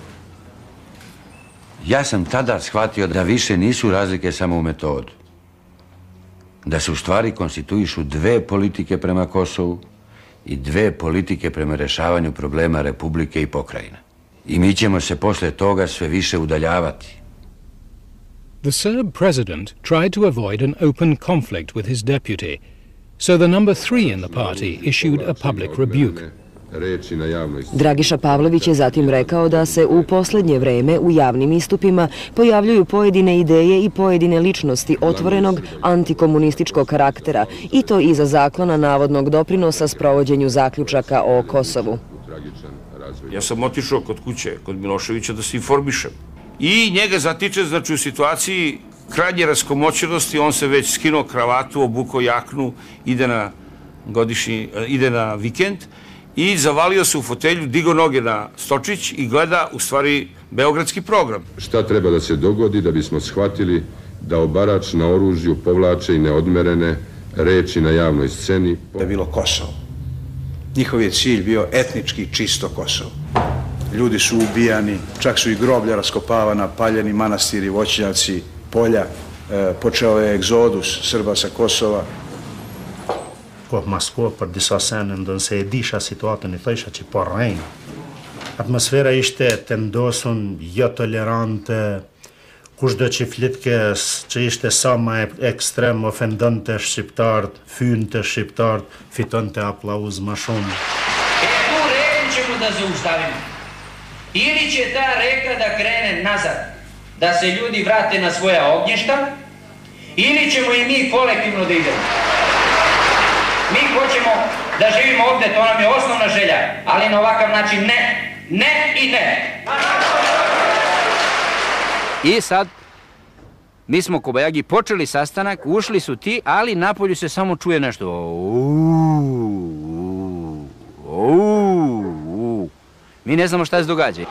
[SPEAKER 15] Ja sam tada shvatio da više nisu razlike samo u metodu. Da se u stvari konstituišu dve politike prema Kosovu i dve politike prema rešavanju problema Republike i pokrajina. I mi ćemo se posle toga sve više udaljavati.
[SPEAKER 1] The Serb president tried to avoid an open conflict with his deputy, so the number three in the party issued a public rebuke.
[SPEAKER 18] Dragiša Pavlović je zatim rekao da se u posljednje vreme u javnim istupima pojavljuju pojedine ideje i pojedine ličnosti otvorenog antikomunističkog karaktera i to iza zaklona navodnog doprinosa sprovođenju zaključaka o Kosovu.
[SPEAKER 8] Ja sam otišao kod kuće, kod Miloševića, da se informišem. I njega zatiče, znači u situaciji krajnje raskomoćenosti, on se već skinuo kravatu, obukao jaknu, ide na godišnji, ide na vikend i zavalio se u fotelju, digao noge na stočić i gleda u stvari beogradski program.
[SPEAKER 23] Šta treba da se dogodi da bismo shvatili da obarač na oružju povlače i neodmerene reči na javnoj sceni?
[SPEAKER 6] Da je bilo Kosovo. Njihov je cilj bio etnički čisto Kosovo. Ljudi su ubijani, čak su i groblja raskopavana, paljeni manastiri, voćnjaci, polja. E, počeo je egzodus Srba sa Kosova.
[SPEAKER 21] Ko Moskva për disa sene ndonë se e disha situatën, i thësha që po rrejnë. Atmosfera ishte tendosun, jo tolerante, kushdo që flitkes që ishte sa ma ekstrem ofendante shqiptarët, fynte shqiptarët, fitonte aplauz ma shumë.
[SPEAKER 25] E tu reken ćemo da zaustavimo. Ili će ta reka da krene nazad, da se ljudi vrate na svoja ognjišta, ili ćemo i mi kolektivno da idemo. Mi hoćemo da živimo ovde, to nam je osnovna želja, ali na ovakav način ne, ne i ne.
[SPEAKER 19] I sad, mi smo kobajagi počeli sastanak, ušli su ti, ali napolju se samo čuje nešto. Uuu, uuu, mi ne znamo šta se događa.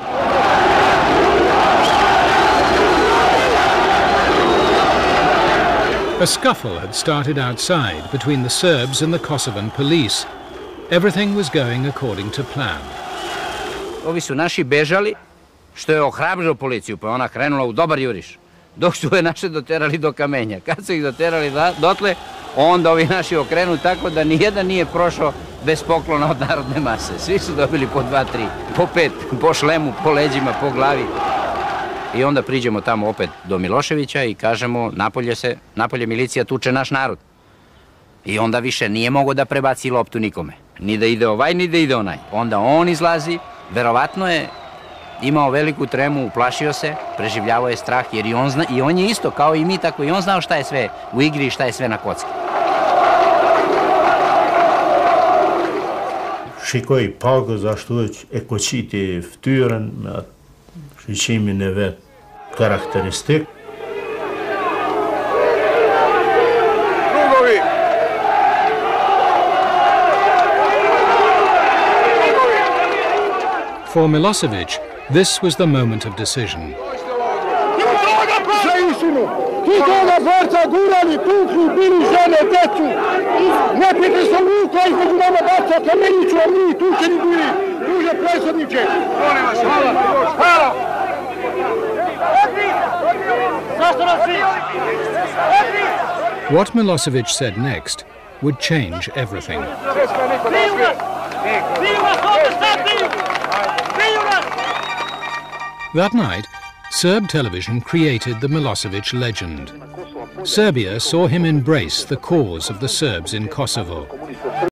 [SPEAKER 1] A scuffle had started outside between the Serbs and the Kosovan police. Everything was going according to plan.
[SPEAKER 19] Ovi su naši bežali, što je ohrabrio policiju, pa je ona krenula u dobar juriš. Dok su je naše doterali do kamenja. Kad su ih doterali dotle, onda ovi naši okrenu tako da nijedan nije prošao bez poklona od narodne mase. Svi su dobili po dva, tri, po pet, po šlemu, po leđima, po glavi. I onda priđemo tamo opet do Miloševića i kažemo napolje se, napolje milicija tuče naš narod. I onda više nije mogo da prebaci loptu nikome. Ni da ide ovaj, ni da ide onaj. Onda on izlazi, verovatno je imao veliku tremu, uplašio se, preživljavao je strah, jer i on, zna, i on je isto, kao i mi, tako i on znao šta je sve u igri i šta je sve na kocki.
[SPEAKER 3] Shikoj pago zašto e koqiti ftyrën me shiqimin e vet karakteristik.
[SPEAKER 1] For Milosevic, this was the moment of decision.
[SPEAKER 9] Ti toga borca gurali, tukli, bili žene, decu. Neprijatelj sam vuka između nama baca kameniću, a mi tučeni bili. Druže predsjedniče. Molim vas, hvala. Hvala. Zašto nas svi?
[SPEAKER 1] What Milosevic said next would change everything. That night, Serb television created the Milosevic legend. Serbia saw him embrace the cause of the Serbs in Kosovo.